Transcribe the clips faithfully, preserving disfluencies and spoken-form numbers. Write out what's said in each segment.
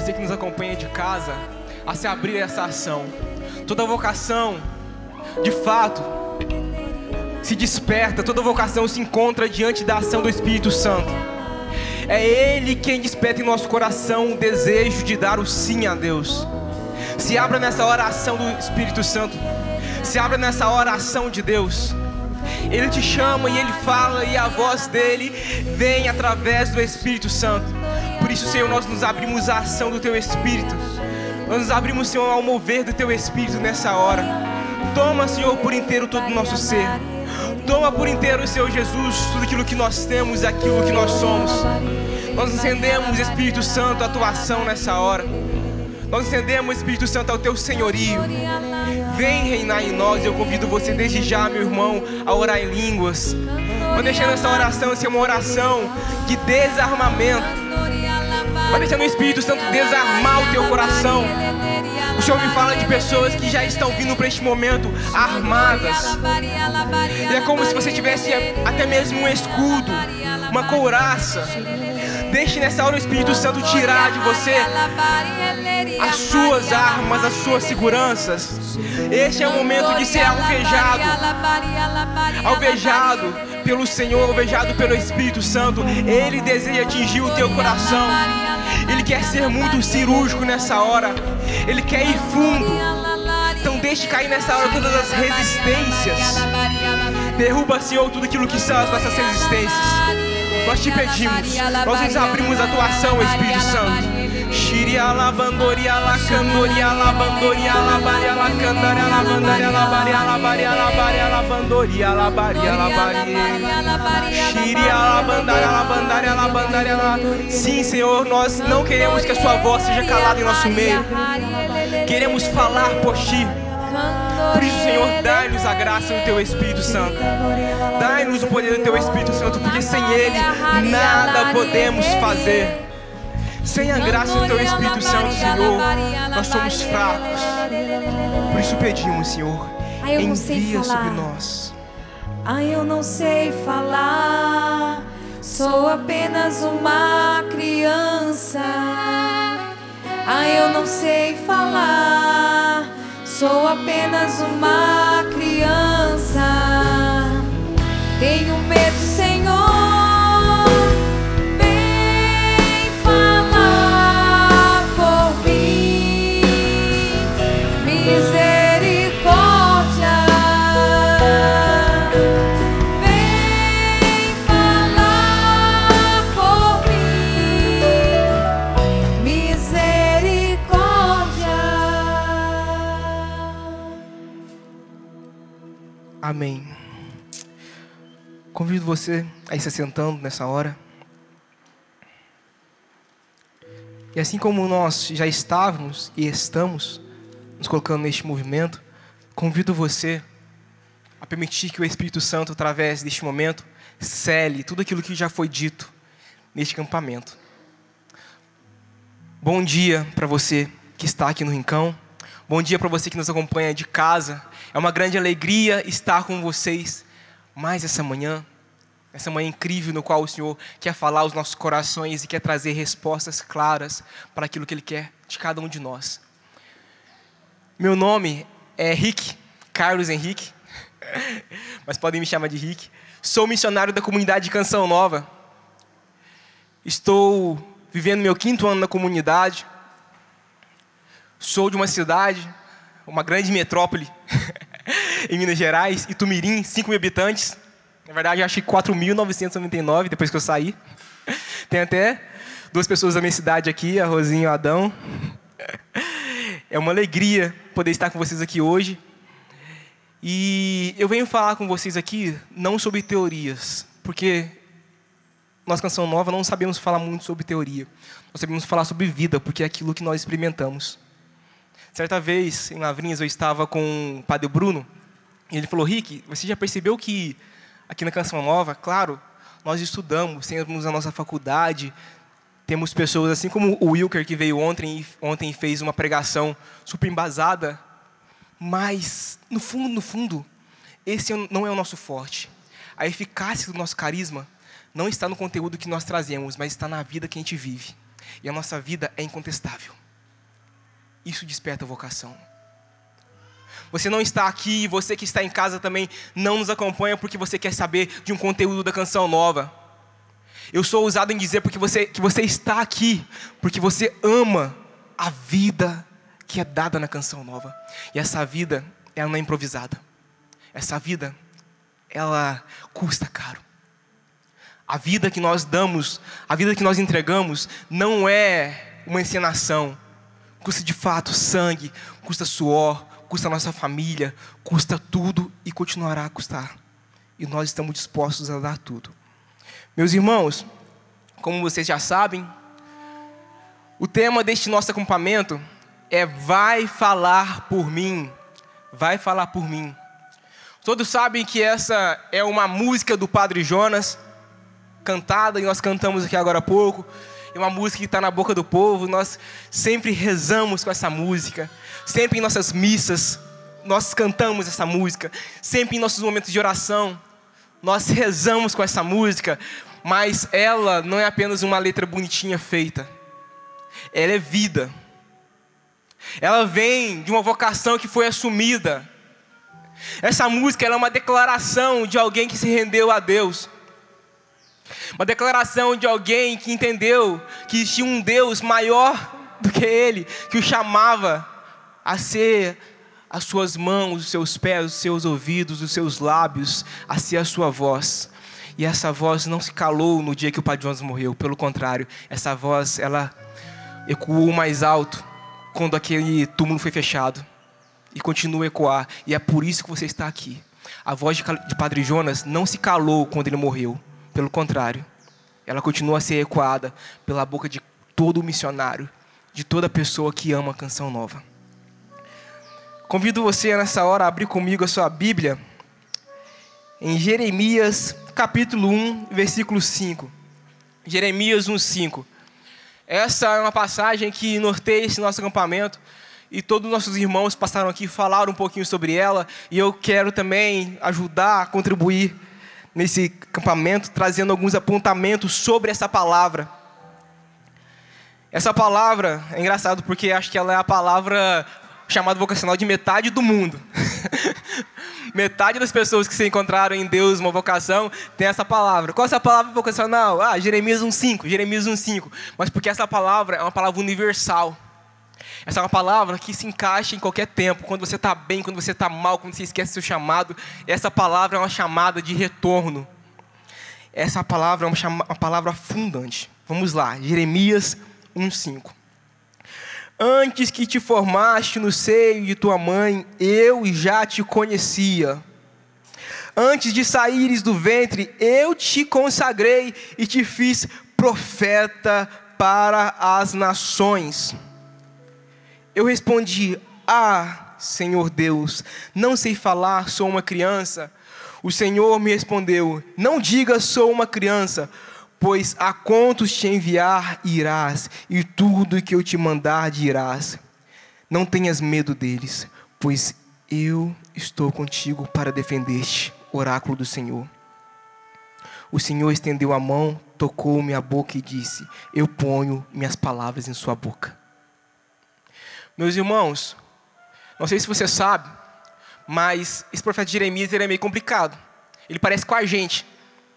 você que nos acompanha de casa a se abrir a essa ação. Toda vocação, de fato, se desperta, toda vocação se encontra diante da ação do Espírito Santo. É Ele quem desperta em nosso coração o desejo de dar o sim a Deus. Se abra nessa oração do Espírito Santo. Se abra nessa oração de Deus. Ele te chama e Ele fala, e a voz dEle vem através do Espírito Santo. Por isso, Senhor, nós nos abrimos à ação do Teu Espírito. Nós nos abrimos, Senhor, ao mover do Teu Espírito nessa hora. Toma, Senhor, por inteiro todo o nosso ser. Toma por inteiro, Senhor Jesus, tudo aquilo que nós temos e aquilo que nós somos. Nós encendemos, Espírito Santo, a Tua ação nessa hora. Nós encendemos, Espírito Santo, ao Teu senhorio. Vem reinar em nós. Eu convido você desde já, meu irmão, a orar em línguas. Vai deixando essa oração ser uma oração de desarmamento. Vai deixando o Espírito Santo desarmar o teu coração. O Senhor me fala de pessoas que já estão vindo para este momento armadas. E é como se você tivesse até mesmo um escudo, uma couraça. Deixe nessa hora o Espírito Santo tirar de você as suas armas, as suas seguranças. Este é o momento de ser alvejado. Alvejado pelo Senhor, alvejado pelo Espírito Santo. Ele deseja atingir o teu coração. Ele quer ser muito cirúrgico nessa hora. Ele quer ir fundo. Então deixe cair nessa hora todas as resistências. Derruba, Senhor, tudo aquilo que são as nossas resistências. Nós te pedimos, nós nos abrimos a tua ação, Espírito Santo. Shiri alabandoria la candoria alabandoria alabaria la candaria alabandaria alabaria alabaria alabaria alabandoria alabaria alabaria. Shiri alabandaria alabandaria alabandaria la. Sim, Senhor, nós não queremos que a sua voz seja calada em nosso meio. Queremos falar por ti. Por isso, Senhor, dai-nos a graça do Teu Espírito Santo. Dai-nos o poder do Teu Espírito Santo, porque sem Ele nada podemos fazer. Sem a graça do Teu Espírito Santo, Senhor, nós somos fracos. Por isso pedimos, Senhor, envia sobre nós. Ai, eu não sei falar, sou apenas uma criança. Ai, eu não sei falar, sou apenas uma criança. Tenho medo, Senhor. Vem falar por mim. Misericórdia. Vem falar por mim. Misericórdia. Amém. Convido você a ir se sentando nessa hora. E assim como nós já estávamos e estamos nos colocando neste movimento, convido você a permitir que o Espírito Santo, através deste momento, cele tudo aquilo que já foi dito neste acampamento. Bom dia para você que está aqui no Rincão. Bom dia para você que nos acompanha de casa. É uma grande alegria estar com vocês mais essa manhã. Essa manhã incrível no qual o Senhor quer falar aos nossos corações e quer trazer respostas claras para aquilo que Ele quer de cada um de nós. Meu nome é Rick, Carlos Henrique, mas podem me chamar de Rick. Sou missionário da comunidade de Canção Nova. Estou vivendo meu quinto ano na comunidade. Sou de uma cidade, uma grande metrópole em Minas Gerais, Itumirim, cinco mil habitantes. Na verdade, eu achei quatro mil novecentos e noventa e nove depois que eu saí. Tem até duas pessoas da minha cidade aqui, a Rosinha e o Adão. É uma alegria poder estar com vocês aqui hoje. E eu venho falar com vocês aqui não sobre teorias, porque nós, Canção Nova, não sabemos falar muito sobre teoria. Nós sabemos falar sobre vida, porque é aquilo que nós experimentamos. Certa vez, em Lavrinhas, eu estava com o Padre Bruno, e ele falou: Rick, você já percebeu que aqui na Canção Nova, claro, nós estudamos, temos a nossa faculdade, temos pessoas assim como o Wilker, que veio ontem, ontem e fez uma pregação super embasada, mas, no fundo, no fundo, esse não é o nosso forte. A eficácia do nosso carisma não está no conteúdo que nós trazemos, mas está na vida que a gente vive. E a nossa vida é incontestável. Isso desperta vocação. Você não está aqui, você que está em casa também não nos acompanha porque você quer saber de um conteúdo da Canção Nova. Eu sou ousado em dizer porque você, que você está aqui, porque você ama a vida que é dada na Canção Nova. E essa vida, ela não é improvisada. Essa vida, ela custa caro. A vida que nós damos, a vida que nós entregamos, não é uma encenação. Custa de fato sangue, custa suor, custa a nossa família, custa tudo e continuará a custar. E nós estamos dispostos a dar tudo. Meus irmãos, como vocês já sabem, o tema deste nosso acampamento é Vai Falar por Mim. Vai Falar por Mim. Todos sabem que essa é uma música do Padre Jonas, cantada, e nós cantamos aqui agora há pouco. É uma música que está na boca do povo. Nós sempre rezamos com essa música. Sempre em nossas missas, nós cantamos essa música. Sempre em nossos momentos de oração, nós rezamos com essa música. Mas ela não é apenas uma letra bonitinha feita. Ela é vida. Ela vem de uma vocação que foi assumida. Essa música ela é uma declaração de alguém que se rendeu a Deus. Uma declaração de alguém que entendeu que existia um Deus maior do que ele, que o chamava a ser as suas mãos, os seus pés, os seus ouvidos, os seus lábios, a ser a sua voz. E essa voz não se calou no dia que o Padre Jonas morreu. Pelo contrário, essa voz ela ecoou mais alto quando aquele túmulo foi fechado. E continua a ecoar. E é por isso que você está aqui. A voz de Padre Jonas não se calou quando ele morreu. Pelo contrário, ela continua a ser ecoada pela boca de todo missionário, de toda pessoa que ama a Canção Nova. Convido você nessa hora a abrir comigo a sua Bíblia em Jeremias capítulo um, versículo cinco. Jeremias um, cinco. Essa é uma passagem que norteia esse nosso acampamento. E todos os nossos irmãos passaram aqui e falaram um pouquinho sobre ela. E eu quero também ajudar a contribuir nesse acampamento, trazendo alguns apontamentos sobre essa palavra. Essa palavra é engraçado porque acho que ela é a palavra chamada vocacional de metade do mundo. Metade das pessoas que se encontraram em Deus uma vocação tem essa palavra. Qual é essa palavra vocacional? Ah, Jeremias um, cinco. Jeremias um, cinco. Mas porque essa palavra é uma palavra universal. Essa é uma palavra que se encaixa em qualquer tempo. Quando você está bem, quando você está mal, quando você esquece seu chamado. Essa palavra é uma chamada de retorno. Essa palavra é uma, chama, uma palavra fundante. Vamos lá, Jeremias um, cinco. Antes que te formaste no seio de tua mãe, eu já te conhecia. Antes de saíres do ventre, eu te consagrei e te fiz profeta para as nações. Eu respondi, ah, Senhor Deus, não sei falar, sou uma criança. O Senhor me respondeu, não diga sou uma criança, pois a quantos te enviar irás, e tudo que eu te mandar dirás. Não tenhas medo deles, pois eu estou contigo para defender-te, oráculo do Senhor. O Senhor estendeu a mão, tocou minha boca e disse, eu ponho minhas palavras em sua boca. Meus irmãos, não sei se você sabe, mas esse profeta Jeremias ele é meio complicado. Ele parece com a gente.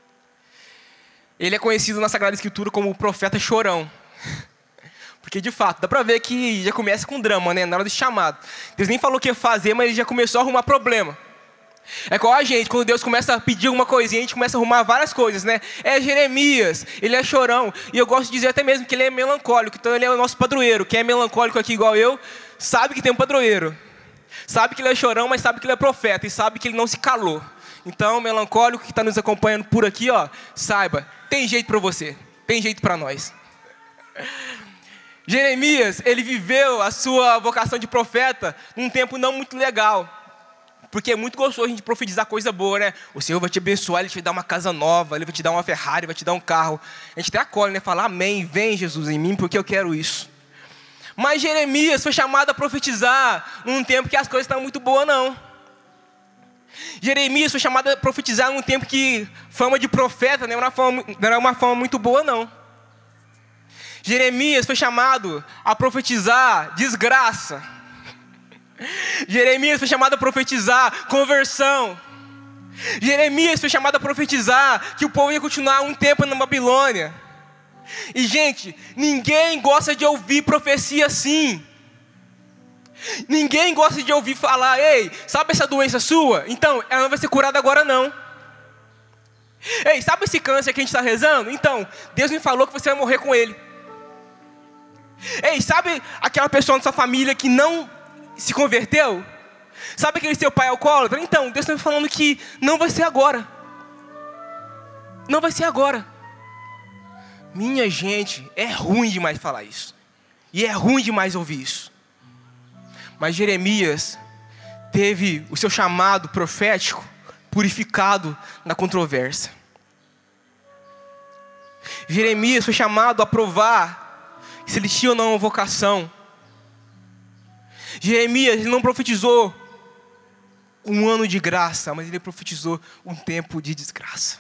Ele é conhecido na Sagrada Escritura como o profeta chorão. Porque de fato, dá pra ver que já começa com drama, né? Na hora do chamado. Deus nem falou o que ia fazer, mas ele já começou a arrumar problema. É igual a gente, quando Deus começa a pedir alguma coisinha, a gente começa a arrumar várias coisas, né? É Jeremias, ele é chorão. E eu gosto de dizer até mesmo que ele é melancólico. Então ele é o nosso padroeiro. Quem é melancólico aqui igual eu, sabe que tem um padroeiro. Sabe que ele é chorão, mas sabe que ele é profeta. E sabe que ele não se calou. Então, melancólico que está nos acompanhando por aqui, ó, saiba, tem jeito para você. Tem jeito para nós. Jeremias, ele viveu a sua vocação de profeta num tempo não muito legal. Porque é muito gostoso a gente profetizar coisa boa, né? O Senhor vai te abençoar, Ele vai te dar uma casa nova, Ele vai te dar uma Ferrari, vai te dar um carro. A gente até acolhe, né? Fala, amém, vem Jesus em mim, porque eu quero isso. Mas Jeremias foi chamado a profetizar num tempo que as coisas estavam muito boas, não. Jeremias foi chamado a profetizar num tempo que fama de profeta não era uma fama, não era uma fama muito boa, não. Jeremias foi chamado a profetizar desgraça. Jeremias foi chamado a profetizar conversão. Jeremias foi chamado a profetizar que o povo ia continuar um tempo na Babilônia. E gente, ninguém gosta de ouvir profecia assim. Ninguém gosta de ouvir falar: ei, sabe essa doença sua? Então, ela não vai ser curada agora não. Ei, sabe esse câncer que a gente está rezando? Então, Deus me falou que você vai morrer com ele. Ei, sabe aquela pessoa na sua família que não se converteu? Sabe aquele seu pai alcoólatra? Então, Deus está me falando que não vai ser agora. Não vai ser agora. Minha gente, é ruim demais falar isso. E é ruim demais ouvir isso. Mas Jeremias teve o seu chamado profético purificado na controvérsia. Jeremias foi chamado a provar se ele tinha ou não uma vocação. Jeremias ele não profetizou um ano de graça, mas ele profetizou um tempo de desgraça.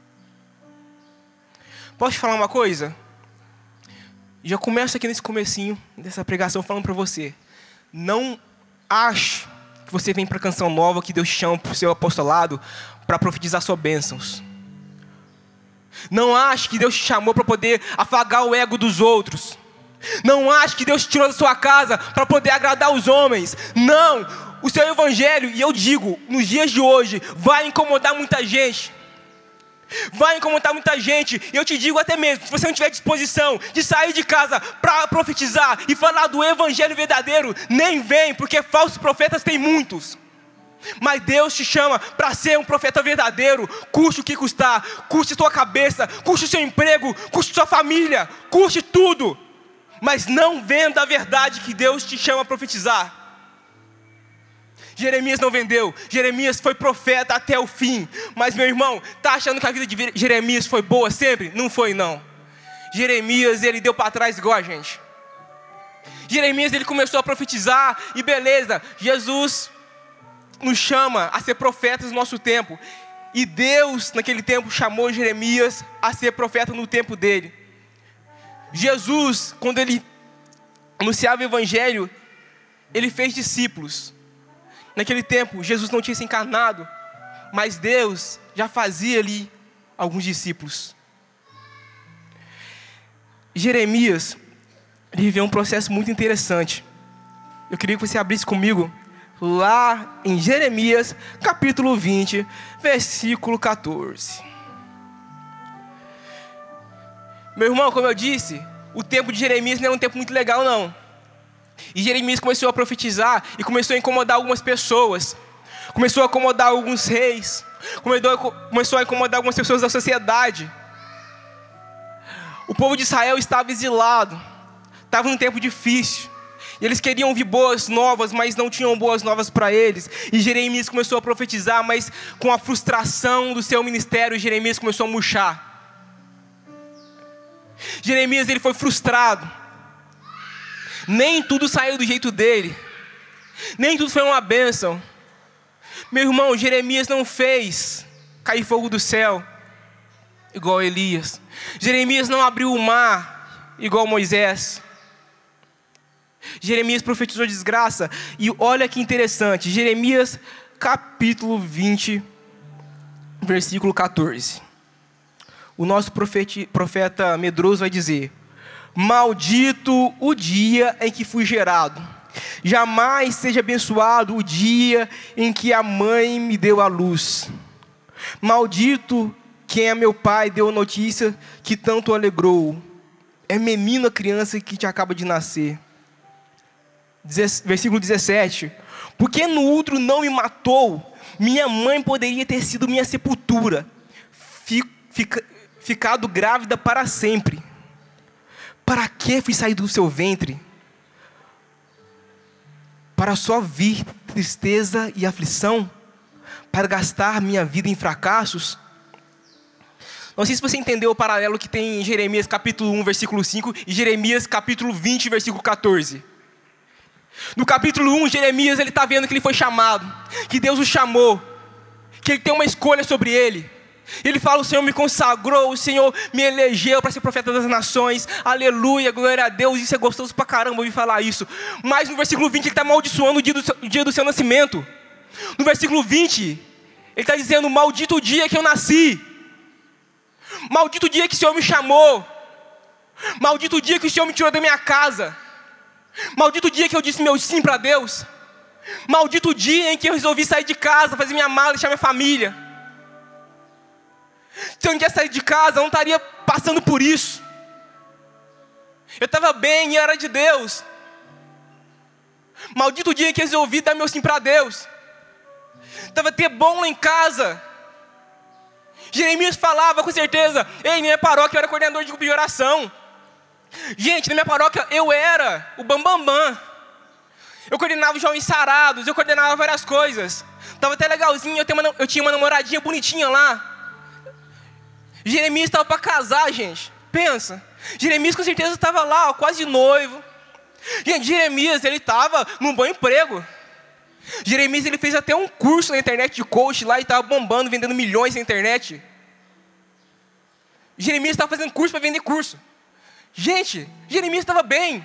Posso te falar uma coisa? Já começo aqui nesse comecinho dessa pregação falando para você. Não ache que você vem para a Canção Nova, que Deus te chama para o seu apostolado, para profetizar suas bênçãos. Não ache que Deus te chamou para poder afagar o ego dos outros. Não ache que Deus te tirou da sua casa para poder agradar os homens. Não, o seu evangelho, e eu digo, nos dias de hoje, vai incomodar muita gente. Vai incomodar muita gente. E eu te digo até mesmo, se você não tiver disposição de sair de casa para profetizar e falar do evangelho verdadeiro, nem vem, porque falsos profetas tem muitos. Mas Deus te chama para ser um profeta verdadeiro. Custe o que custar, custe sua cabeça, custe seu emprego, custe sua família, custe tudo. Mas não venda a verdade que Deus te chama a profetizar. Jeremias não vendeu. Jeremias foi profeta até o fim. Mas meu irmão, tá achando que a vida de Jeremias foi boa sempre? Não foi não. Jeremias, ele deu para trás igual a gente. Jeremias, ele começou a profetizar. E beleza, Jesus nos chama a ser profetas no nosso tempo. E Deus, naquele tempo, chamou Jeremias a ser profeta no tempo dele. Jesus, quando ele anunciava o evangelho, ele fez discípulos. Naquele tempo, Jesus não tinha se encarnado, mas Deus já fazia ali alguns discípulos. Jeremias, ele viveu um processo muito interessante. Eu queria que você abrisse comigo lá em Jeremias, capítulo vinte, versículo quatorze. Meu irmão, como eu disse, o tempo de Jeremias não era um tempo muito legal não. E Jeremias começou a profetizar e começou a incomodar algumas pessoas. Começou a incomodar alguns reis. Começou a incomodar algumas pessoas da sociedade. O povo de Israel estava exilado. Estava num tempo difícil. E eles queriam ouvir boas novas, mas não tinham boas novas para eles. E Jeremias começou a profetizar, mas com a frustração do seu ministério, Jeremias começou a murchar. Jeremias, ele foi frustrado. Nem tudo saiu do jeito dele. Nem tudo foi uma bênção. Meu irmão, Jeremias não fez cair fogo do céu igual Elias. Jeremias não abriu o mar igual Moisés. Jeremias profetizou desgraça. E olha que interessante, Jeremias capítulo vinte, versículo quatorze. O nosso profeta, profeta medroso vai dizer: maldito o dia em que fui gerado. Jamais seja abençoado o dia em que a mãe me deu a luz. Maldito quem a meu pai deu notícia que tanto alegrou. É menino a criança que te acaba de nascer. Versículo dezessete. Porque no útero não me matou, minha mãe poderia ter sido minha sepultura, Fica, ficado grávida para sempre. Para que fui sair do seu ventre? Para só vir tristeza e aflição? Para gastar minha vida em fracassos? Não sei se você entendeu o paralelo que tem em Jeremias capítulo um, versículo cinco e Jeremias capítulo vinte, versículo quatorze. No capítulo um, Jeremias ele está vendo que ele foi chamado, que Deus o chamou, que ele tem uma escolha sobre ele. Ele fala: o Senhor me consagrou, o Senhor me elegeu para ser profeta das nações. Aleluia, glória a Deus. Isso é gostoso pra caramba ouvir falar isso. Mas no versículo vinte ele está amaldiçoando o dia do seu, o dia do seu nascimento. No versículo vinte ele está dizendo: maldito o dia que eu nasci. Maldito o dia que o Senhor me chamou. Maldito o dia que o Senhor me tirou da minha casa. Maldito o dia que eu disse meu sim para Deus. Maldito o dia em que eu resolvi sair de casa, fazer minha mala e deixar minha família. Se eu não tivesse saído de casa, eu não estaria passando por isso. Eu estava bem e era de Deus. Maldito o dia em que eu resolvi dar meu sim para Deus. Estava até bom lá em casa. Jeremias falava com certeza: ei, na minha paróquia eu era coordenador de grupo de oração. Gente, na minha paróquia eu era o bambambam. Bam, bam. Eu coordenava os jovens sarados, eu coordenava várias coisas. Estava até legalzinho, eu, uma, eu tinha uma namoradinha bonitinha lá. Jeremias estava para casar, gente. Pensa, Jeremias com certeza estava lá, ó, quase noivo. Gente, Jeremias, ele estava num bom emprego. Jeremias, ele fez até um curso na internet de coach lá e estava bombando, vendendo milhões na internet. Jeremias estava fazendo curso para vender curso. Gente, Jeremias estava bem.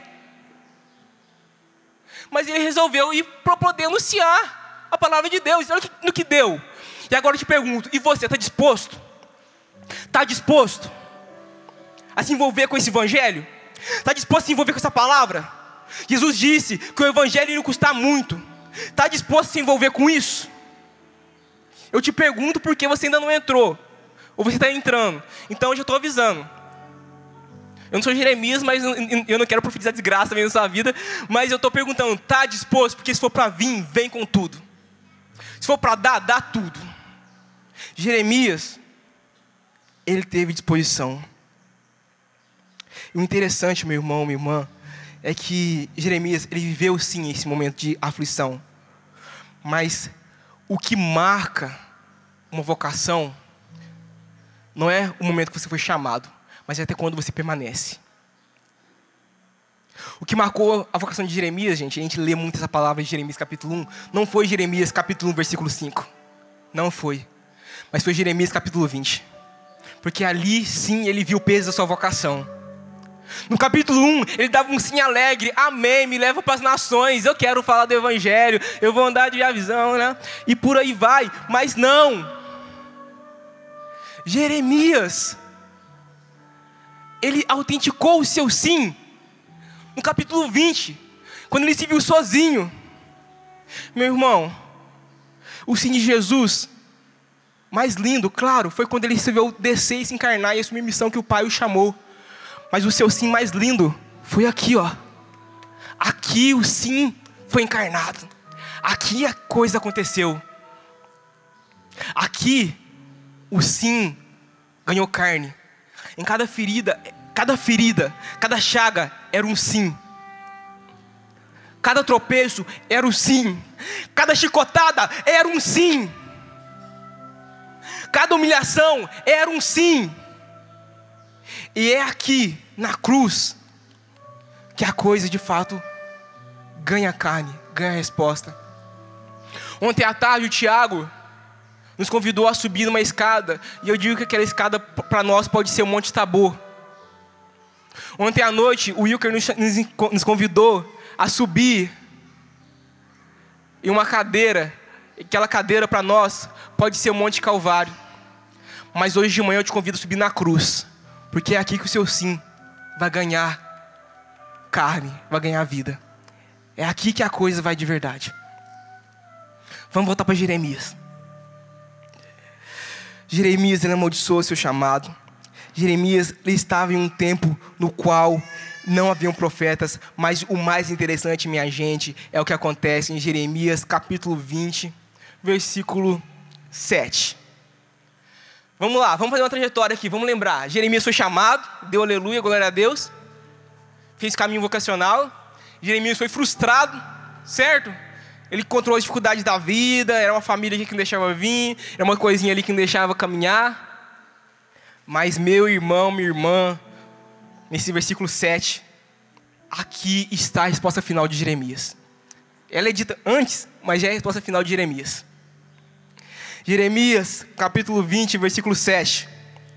Mas ele resolveu ir para poder anunciar a palavra de Deus. Olha no que deu. E agora eu te pergunto: e você, está disposto? Está disposto a se envolver com esse evangelho? Está disposto a se envolver com essa palavra? Jesus disse que o evangelho ia custar muito. Está disposto a se envolver com isso? Eu te pergunto porque você ainda não entrou. Ou você está entrando. Então eu já estou avisando. Eu não sou Jeremias, mas eu não quero profetizar desgraça também na sua vida. Mas eu estou perguntando: está disposto? Porque se for para vir, vem com tudo. Se for para dar, dá tudo. Jeremias, ele teve disposição. E o interessante, meu irmão, minha irmã, é que Jeremias, ele viveu sim esse momento de aflição. Mas o que marca uma vocação não é o momento que você foi chamado, mas é até quando você permanece. O que marcou a vocação de Jeremias, gente, a gente lê muito essa palavra de Jeremias capítulo um, não foi Jeremias capítulo um, versículo cinco. Não foi. Mas foi Jeremias capítulo vinte. Porque ali sim ele viu o peso da sua vocação. No capítulo um, ele dava um sim alegre: amém, me leva para as nações, eu quero falar do evangelho, eu vou andar de avisão, né? E por aí vai. Mas não. Jeremias, ele autenticou o seu sim no capítulo vinte, quando ele se viu sozinho. Meu irmão, o sim de Jesus mais lindo, claro, foi quando ele se viu descer e se encarnar e assumir a missão que o Pai o chamou. Mas o seu sim mais lindo foi aqui, ó. Aqui o sim foi encarnado. Aqui a coisa aconteceu. Aqui o sim ganhou carne. Em cada ferida, cada ferida, cada chaga era um sim. Cada tropeço era um sim. Cada chicotada era um sim. Cada humilhação era um sim. E é aqui, na cruz, que a coisa de fato ganha carne, ganha resposta. Ontem à tarde o Tiago nos convidou a subir numa escada. E eu digo que aquela escada para nós pode ser o Monte Tabor. Ontem à noite o Wilker nos, nos convidou a subir em uma cadeira. Aquela cadeira para nós pode ser o Monte Calvário. Mas hoje de manhã eu te convido a subir na cruz. Porque é aqui que o seu sim vai ganhar carne, vai ganhar vida. É aqui que a coisa vai de verdade. Vamos voltar para Jeremias. Jeremias, ele amaldiçoou seu chamado. Jeremias, ele estava em um tempo no qual não haviam profetas. Mas o mais interessante, minha gente, é o que acontece em Jeremias capítulo vinte, versículo sete. Vamos lá, vamos fazer uma trajetória aqui, vamos lembrar. Jeremias foi chamado, deu aleluia, glória a Deus. Fez caminho vocacional. Jeremias foi frustrado, certo? Ele encontrou as dificuldades da vida, era uma família aqui que não deixava vir, era uma coisinha ali que não deixava caminhar. Mas meu irmão, minha irmã, nesse versículo sete, aqui está a resposta final de Jeremias. Ela é dita antes, mas já é a resposta final de Jeremias. Jeremias, capítulo vinte, versículo sete.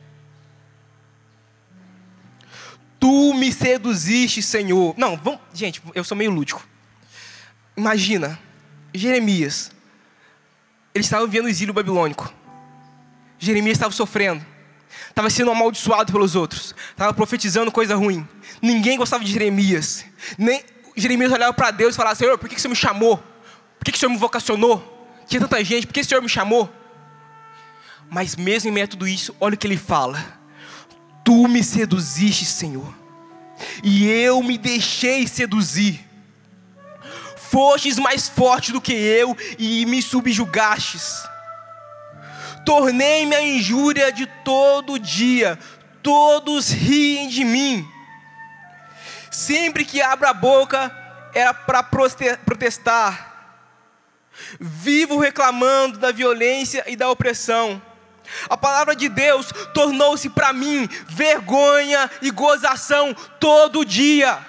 Tu me seduziste, Senhor. Não, vamos, gente, eu sou meio lúdico. Imagina, Jeremias, ele estava vivendo o exílio babilônico. Jeremias estava sofrendo, estava sendo amaldiçoado pelos outros, estava profetizando coisa ruim. Ninguém gostava de Jeremias. Nem Jeremias olhava para Deus e falava: Senhor, por que que o Senhor me chamou? Por que que o Senhor me vocacionou? Tinha tanta gente, por que o Senhor me chamou? Mas mesmo em meio a tudo isso, olha o que ele fala: Tu me seduziste, Senhor, e eu me deixei seduzir. Fostes mais forte do que eu e me subjugastes. Tornei-me a injúria de todo dia, todos riem de mim. Sempre que abro a boca era para protestar. Vivo reclamando da violência e da opressão. A palavra de Deus tornou-se para mim vergonha e gozação todo dia.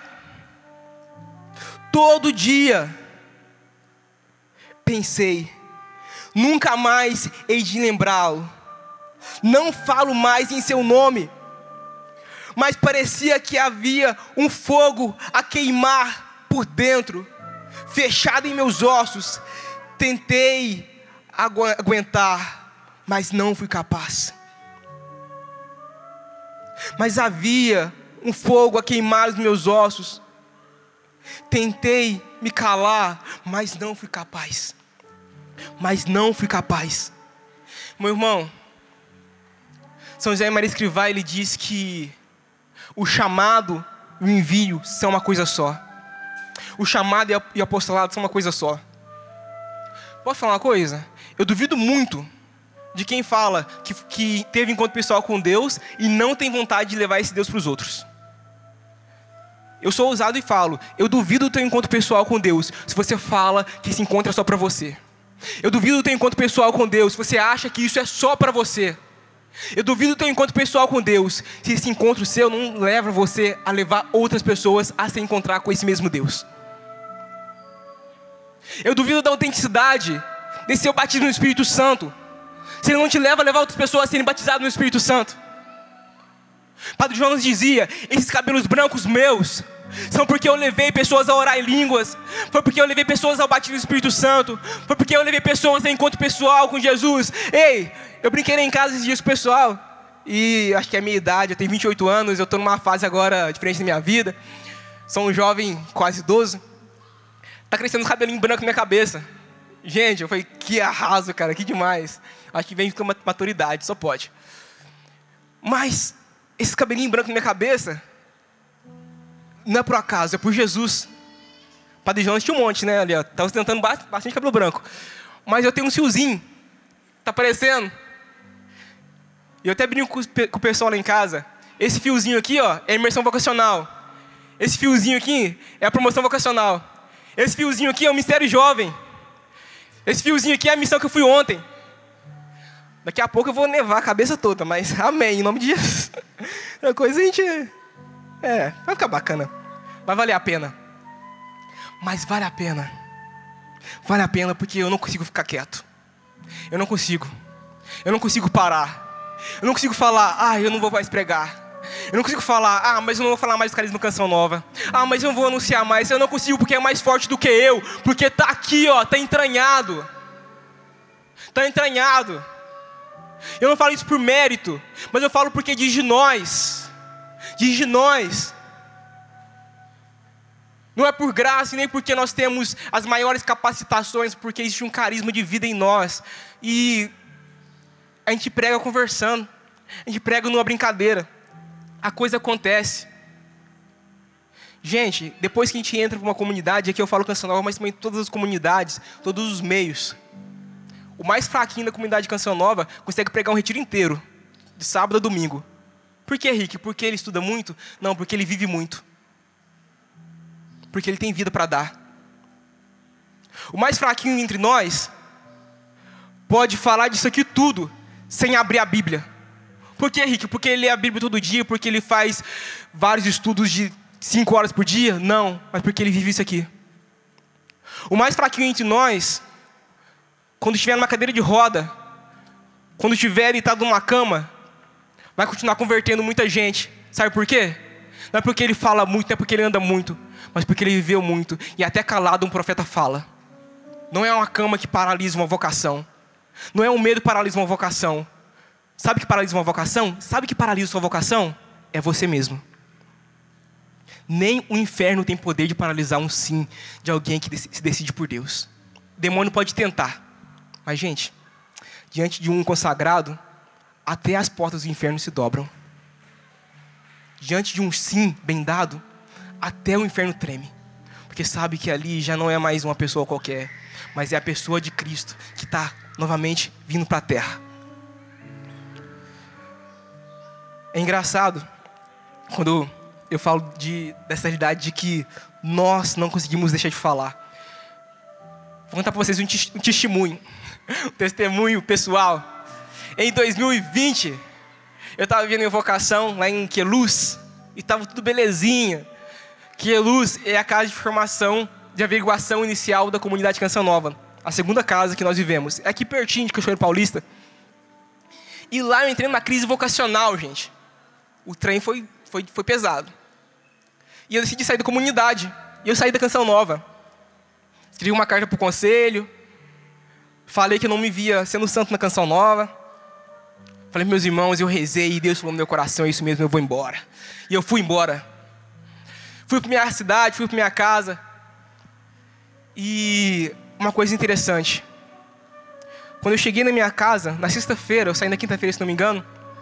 Todo dia. Pensei, nunca mais hei de lembrá-lo. Não falo mais em seu nome. Mas parecia que havia um fogo a queimar por dentro, fechado em meus ossos. Tentei agu- aguentar, mas não fui capaz. Mas havia um fogo a queimar os meus ossos. Tentei me calar, mas não fui capaz. Mas não fui capaz. Meu irmão, São José Maria Escrivá, ele diz que o chamado e o envio são uma coisa só. O chamado e o apostolado são uma coisa só. Posso falar uma coisa? Eu duvido muito de quem fala que, que teve encontro pessoal com Deus e não tem vontade de levar esse Deus para os outros. Eu sou ousado e falo, eu duvido do teu encontro pessoal com Deus se você fala que esse encontro é só para você. Eu duvido do teu encontro pessoal com Deus se você acha que isso é só para você. Eu duvido do teu encontro pessoal com Deus se esse encontro seu não leva você a levar outras pessoas a se encontrar com esse mesmo Deus. Eu duvido da autenticidade desse seu batismo no Espírito Santo se ele não te leva a levar outras pessoas a serem batizadas no Espírito Santo. Padre João nos dizia, esses cabelos brancos meus são porque eu levei pessoas a orar em línguas. Foi porque eu levei pessoas ao batismo do Espírito Santo. Foi porque eu levei pessoas a encontro pessoal com Jesus. Ei, eu brinquei em casa esses dias com o pessoal. E acho que é a minha idade, eu tenho vinte e oito anos. Eu estou numa fase agora diferente da minha vida. Sou um jovem quase idoso. Tá crescendo os cabelinhos brancos na minha cabeça. Gente, eu falei, que arraso, cara, que demais. Acho que vem com maturidade, só pode. Mas esse cabelinho branco na minha cabeça não é por acaso, é por Jesus. Padre Jonas tinha um monte, né? Ali, ó. Tava ostentando bastante cabelo branco. Mas eu tenho um fiozinho. Tá aparecendo? E eu até brinco com o pessoal lá em casa. Esse fiozinho aqui, ó, é a imersão vocacional. Esse fiozinho aqui é a promoção vocacional. Esse fiozinho aqui é o mistério jovem. Esse fiozinho aqui é a missão que eu fui ontem. Daqui a pouco eu vou nevar a cabeça toda, mas amém, em nome de Jesus. A coisa a gente... É, vai ficar bacana. Vai valer a pena. Mas vale a pena. Vale a pena porque eu não consigo ficar quieto. Eu não consigo. Eu não consigo parar. Eu não consigo falar, ah, eu não vou mais pregar. Eu não consigo falar, ah, mas eu não vou falar mais do carisma Canção Nova. Ah, mas eu não vou anunciar mais. Eu não consigo porque é mais forte do que eu. Porque tá aqui, ó, tá entranhado. Tá entranhado. Eu não falo isso por mérito, mas eu falo porque diz de nós. Diz de nós. Não é por graça, nem porque nós temos as maiores capacitações, porque existe um carisma de vida em nós. E a gente prega conversando. A gente prega numa brincadeira. A coisa acontece. Gente, depois que a gente entra para uma comunidade, aqui eu falo Canção Nova, mas também todas as comunidades, todos os meios. O mais fraquinho da comunidade de Canção Nova consegue pregar um retiro inteiro, de sábado a domingo. Por que, Rick? Porque ele estuda muito? Não, porque ele vive muito. Porque ele tem vida para dar. O mais fraquinho entre nós pode falar disso aqui tudo sem abrir a Bíblia. Por que, Rick? Porque ele lê a Bíblia todo dia, porque ele faz vários estudos de cinco horas por dia? Não, mas porque ele vive isso aqui. O mais fraquinho entre nós, quando estiver numa cadeira de roda, quando estiver deitado numa cama, vai continuar convertendo muita gente. Sabe por quê? Não é porque ele fala muito, não é porque ele anda muito, mas porque ele viveu muito. E até calado um profeta fala. Não é uma cama que paralisa uma vocação. Não é um medo que paralisa uma vocação. Sabe o que paralisa uma vocação? Sabe o que paralisa sua vocação? É você mesmo. Nem o inferno tem poder de paralisar um sim de alguém que se decide por Deus. O demônio pode tentar. Mas, gente, diante de um consagrado, até as portas do inferno se dobram. Diante de um sim bem dado, até o inferno treme. Porque sabe que ali já não é mais uma pessoa qualquer, mas é a pessoa de Cristo que está novamente vindo para a terra. É engraçado quando eu falo de, dessa realidade de que nós não conseguimos deixar de falar. Vou contar para vocês um, tes, um testemunho, um testemunho pessoal. Em dois mil e vinte, eu estava vivendo em vocação lá em Queluz e estava tudo belezinha. Queluz é a casa de formação, de averiguação inicial da comunidade Canção Nova. A segunda casa que nós vivemos. É aqui pertinho de Cachoeiro Paulista. E lá eu entrei numa crise vocacional, gente. O trem foi, foi, foi pesado. E eu decidi sair da comunidade. E eu saí da Canção Nova. Escrevi uma carta para o conselho. Falei que eu não me via sendo santo na Canção Nova. Falei para meus irmãos, eu rezei e Deus falou no meu coração, é isso mesmo, eu vou embora. E eu fui embora. Fui para minha cidade, fui para minha casa. E uma coisa interessante. Quando eu cheguei na minha casa, na sexta-feira, eu saí na quinta-feira, se não me engano.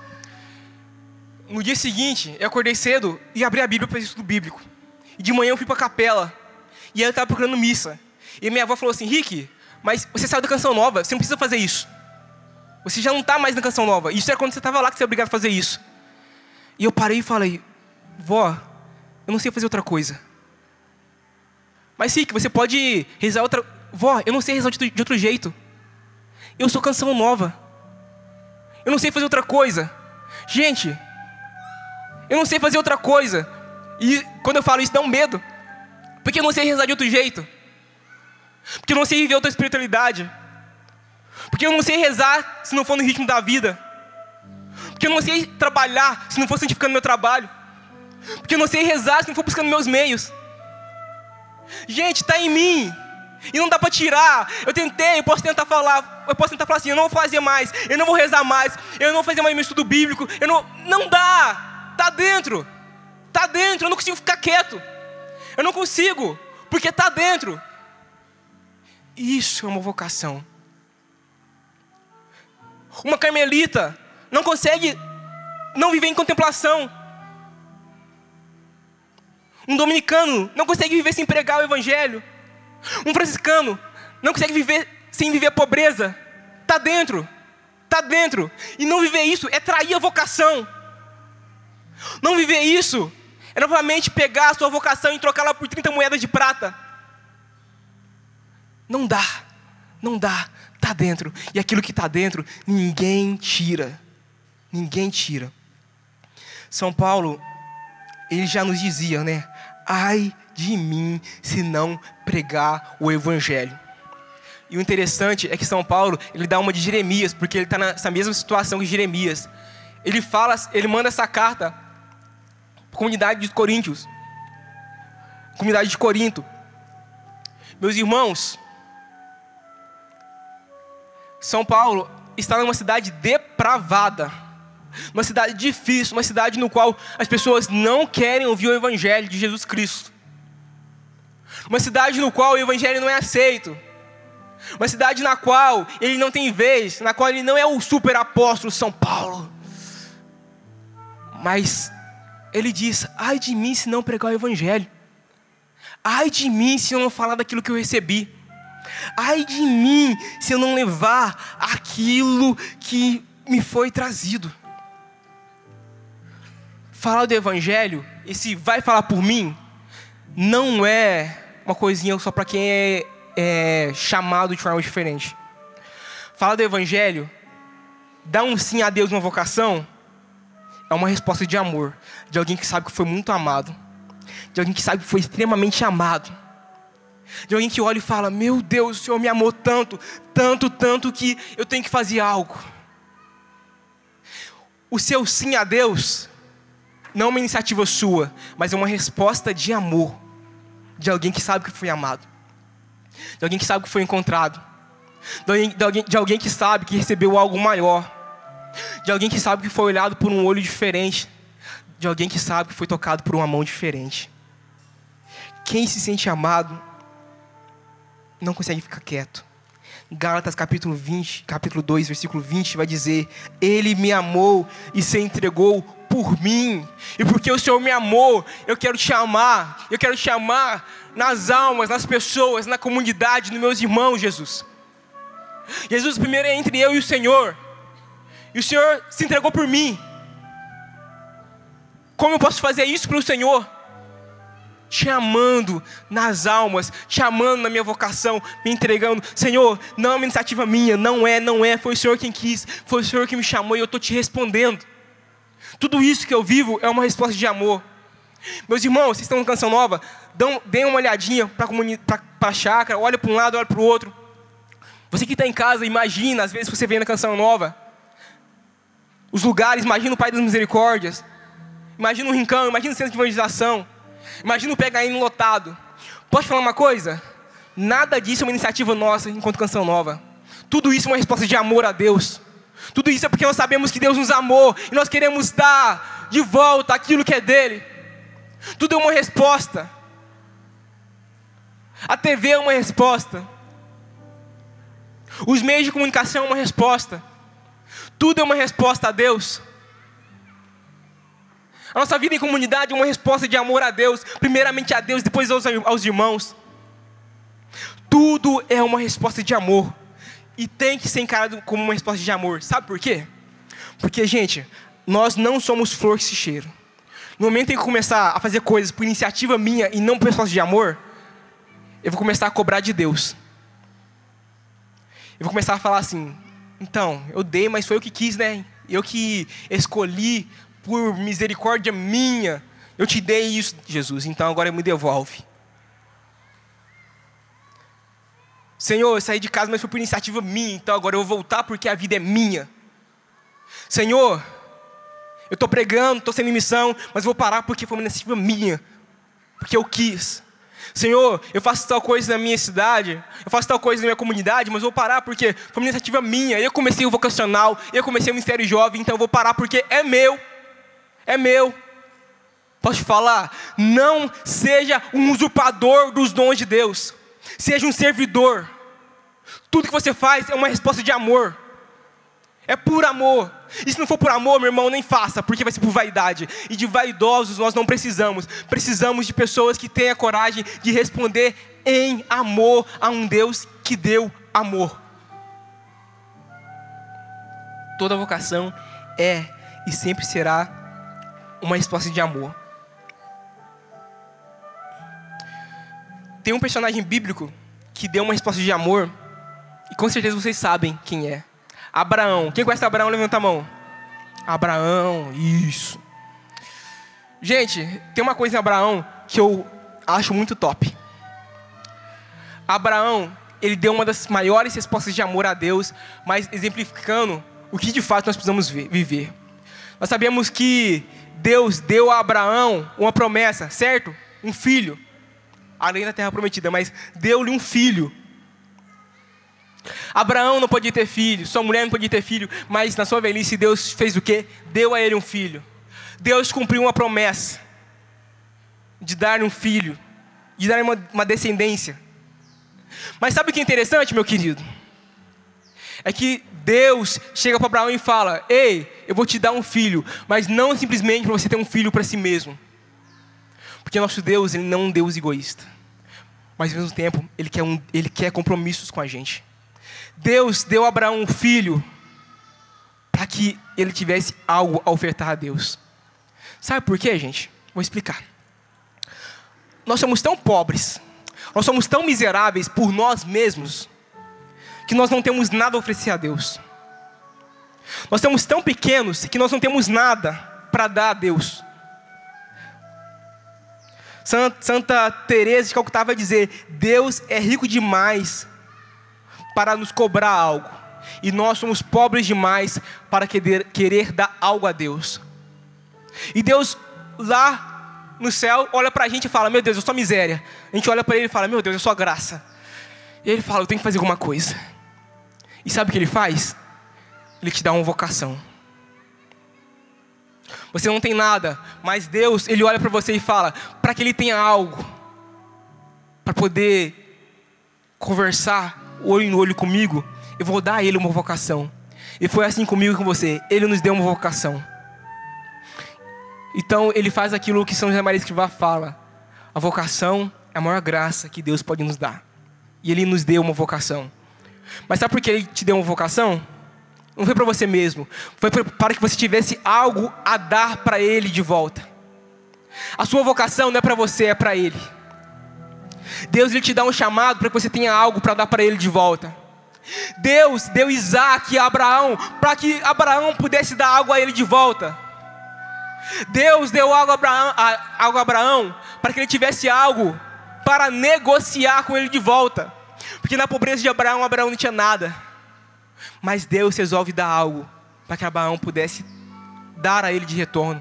No dia seguinte, eu acordei cedo e abri a Bíblia para estudo bíblico. E de manhã eu fui para a capela. E aí eu estava procurando missa. E minha avó falou assim, Rick, mas você saiu da Canção Nova, você não precisa fazer isso. Você já não está mais na Canção Nova. Isso era quando você estava lá que você é obrigado a fazer isso. E eu parei e falei, vó, eu não sei fazer outra coisa. Mas Rick, você pode rezar outra... Vó, eu não sei rezar de outro jeito. Eu sou Canção Nova. Eu não sei fazer outra coisa. Gente, eu não sei fazer outra coisa. E quando eu falo isso dá um medo. Porque eu não sei rezar de outro jeito. Porque eu não sei viver outra espiritualidade. Porque eu não sei rezar se não for no ritmo da vida. Porque eu não sei trabalhar se não for santificando meu trabalho. Porque eu não sei rezar se não for buscando meus meios. Gente, está em mim. E não dá para tirar. Eu tentei, eu posso tentar falar. Eu posso tentar falar assim, eu não vou fazer mais. Eu não vou rezar mais. Eu não vou fazer mais meu estudo bíblico. Eu não, não dá. Está dentro. Está dentro. Eu não consigo ficar quieto. Eu não consigo. Porque está dentro. Isso é uma vocação. Uma carmelita não consegue não viver em contemplação. Um dominicano não consegue viver sem pregar o evangelho. Um franciscano não consegue viver sem viver a pobreza. Está dentro. Está dentro. E não viver isso é trair a vocação. Não viver isso é novamente pegar a sua vocação e trocá-la por trinta moedas de prata. Não dá. Não dá. Está dentro. E aquilo que está dentro, ninguém tira. Ninguém tira. São Paulo, ele já nos dizia, né? Ai de mim se não pregar o evangelho. E o interessante é que São Paulo, ele dá uma de Jeremias, porque ele está nessa mesma situação que Jeremias. Ele fala, ele manda essa carta para a comunidade de Coríntios. Comunidade de Corinto. Meus irmãos, São Paulo está numa cidade depravada. Uma cidade difícil, uma cidade no qual as pessoas não querem ouvir o evangelho de Jesus Cristo. Uma cidade no qual o evangelho não é aceito. Uma cidade na qual ele não tem vez, na qual ele não é o super apóstolo São Paulo. Mas ele diz, ai de mim se não pregar o evangelho. Ai de mim se eu não falar daquilo que eu recebi. Ai de mim se eu não levar aquilo que me foi trazido. Falar do evangelho, esse vai falar por mim, não é uma coisinha só para quem é, é chamado de forma diferente. Falar do evangelho, dar um sim a Deus numa vocação, é uma resposta de amor, de alguém que sabe que foi muito amado, de alguém que sabe que foi extremamente amado, de alguém que olha e fala, meu Deus, o Senhor me amou tanto, tanto, tanto que eu tenho que fazer algo. o seu sim a Deus não é uma iniciativa sua, mas é uma resposta de amor, de alguém que sabe que foi amado, de alguém que sabe que foi encontrado, de alguém, de alguém, de alguém que sabe que recebeu algo maior, de alguém que sabe que foi olhado por um olho diferente, de alguém que sabe que foi tocado por uma mão diferente. Quem se sente amado não consegue ficar quieto. Gálatas capítulo vinte, capítulo dois, versículo vinte vai dizer: Ele me amou e se entregou por mim. E porque o Senhor me amou, eu quero te amar. Eu quero te amar nas almas, nas pessoas, na comunidade, nos meus irmãos, Jesus. Jesus primeiro é entre eu e o Senhor. E o Senhor se entregou por mim. Como eu posso fazer isso pelo Senhor? Te amando nas almas, te amando na minha vocação, me entregando. Senhor, não é uma iniciativa minha, não é, não é. Foi o Senhor quem quis, foi o Senhor que me chamou e eu estou te respondendo. Tudo isso que eu vivo é uma resposta de amor. Meus irmãos, vocês estão na Canção Nova, dão, deem uma olhadinha para a chácara, olha para um lado, olha para o outro. Você que está em casa, imagina, às vezes você vem na Canção Nova, os lugares, imagina o Pai das Misericórdias, imagina o Rincão, imagina o centro de evangelização, imagina o Pegaíno lotado. Posso falar uma coisa? Nada disso é uma iniciativa nossa enquanto Canção Nova. Tudo isso é uma resposta de amor a Deus. Tudo isso é porque nós sabemos que Deus nos amou e nós queremos dar de volta aquilo que é dele. Tudo é uma resposta. A T V é uma resposta. Os meios de comunicação é uma resposta. Tudo é uma resposta a Deus. A nossa vida em comunidade é uma resposta de amor a Deus. Primeiramente a Deus, depois aos, aos irmãos. Tudo é uma resposta de amor. E tem que ser encarado como uma resposta de amor. Sabe por quê? Porque, gente, nós não somos flor que se cheira. No momento em que eu começar a fazer coisas por iniciativa minha e não por resposta de amor, eu vou começar a cobrar de Deus. Eu vou começar a falar assim: então, eu dei, mas foi eu que quis, né? Eu que escolhi por misericórdia minha. Eu te dei isso, Jesus, então agora me devolve. Senhor, eu saí de casa, mas foi por iniciativa minha, então agora eu vou voltar porque a vida é minha. Senhor, eu estou pregando, estou sendo em missão, mas vou parar porque foi uma iniciativa minha, porque eu quis. Senhor, eu faço tal coisa na minha cidade, eu faço tal coisa na minha comunidade, mas vou parar porque foi uma iniciativa minha. Eu comecei o vocacional, eu comecei o Ministério Jovem, então eu vou parar porque é meu. É meu. Posso te falar? Não seja um usurpador dos dons de Deus. Seja um servidor. Tudo que você faz é uma resposta de amor. É por amor. E se não for por amor, meu irmão, nem faça, porque vai ser por vaidade. E de vaidosos nós não precisamos. Precisamos de pessoas que tenham a coragem de responder em amor a um Deus que deu amor. Toda vocação é e sempre será uma resposta de amor. Tem um personagem bíblico que deu uma resposta de amor, e com certeza vocês sabem quem é. Abraão. Quem conhece Abraão, levanta a mão. Abraão, isso. Gente, tem uma coisa em Abraão que eu acho muito top. Abraão, ele deu uma das maiores respostas de amor a Deus, mas exemplificando o que de fato nós precisamos ver, viver. Nós sabemos que Deus deu a Abraão uma promessa, certo? Um filho. Além da terra prometida, mas deu-lhe um filho. Abraão não podia ter filho, sua mulher não podia ter filho, mas na sua velhice Deus fez o quê? Deu a ele um filho. Deus cumpriu uma promessa de dar um filho, de dar uma, uma descendência. Mas sabe o que é interessante, meu querido? É que Deus chega para Abraão e fala: ei, eu vou te dar um filho, mas não simplesmente para você ter um filho para si mesmo. Porque nosso Deus, Ele não é um Deus egoísta. Mas ao mesmo tempo, Ele quer, um, Ele quer compromissos com a gente. Deus deu a Abraão um filho para que ele tivesse algo a ofertar a Deus. Sabe por quê, gente? Vou explicar. Nós somos tão pobres, nós somos tão miseráveis por nós mesmos, que nós não temos nada a oferecer a Deus. Nós somos tão pequenos que nós não temos nada para dar a Deus. Santa Teresa de Calcutá vai dizer: Deus é rico demais para nos cobrar algo. E nós somos pobres demais para querer, querer dar algo a Deus. E Deus lá no céu olha pra gente e fala: meu Deus, eu sou miséria. A gente olha pra ele e fala: meu Deus, eu sou a graça. E ele fala: eu tenho que fazer alguma coisa. E sabe o que ele faz? Ele te dá uma vocação. Você não tem nada, mas Deus, Ele olha para você e fala: para que Ele tenha algo, para poder conversar olho no olho comigo, eu vou dar a Ele uma vocação. E foi assim comigo e com você. Ele nos deu uma vocação. Então Ele faz aquilo que São José Maria Escrivá fala: a vocação é a maior graça que Deus pode nos dar. E Ele nos deu uma vocação. Mas sabe por que Ele te deu uma vocação? Não foi para você mesmo. Foi para que você tivesse algo a dar para Ele de volta. A sua vocação não é para você, é para Ele. Deus, Ele te dá um chamado para que você tenha algo para dar para Ele de volta. Deus deu Isaac a Abraão para que Abraão pudesse dar algo a Ele de volta. Deus deu algo a Abraão, algo a Abraão para que ele tivesse algo para negociar com Ele de volta. Porque na pobreza de Abraão, Abraão não tinha nada. Mas Deus resolve dar algo para que Abraão pudesse dar a ele de retorno.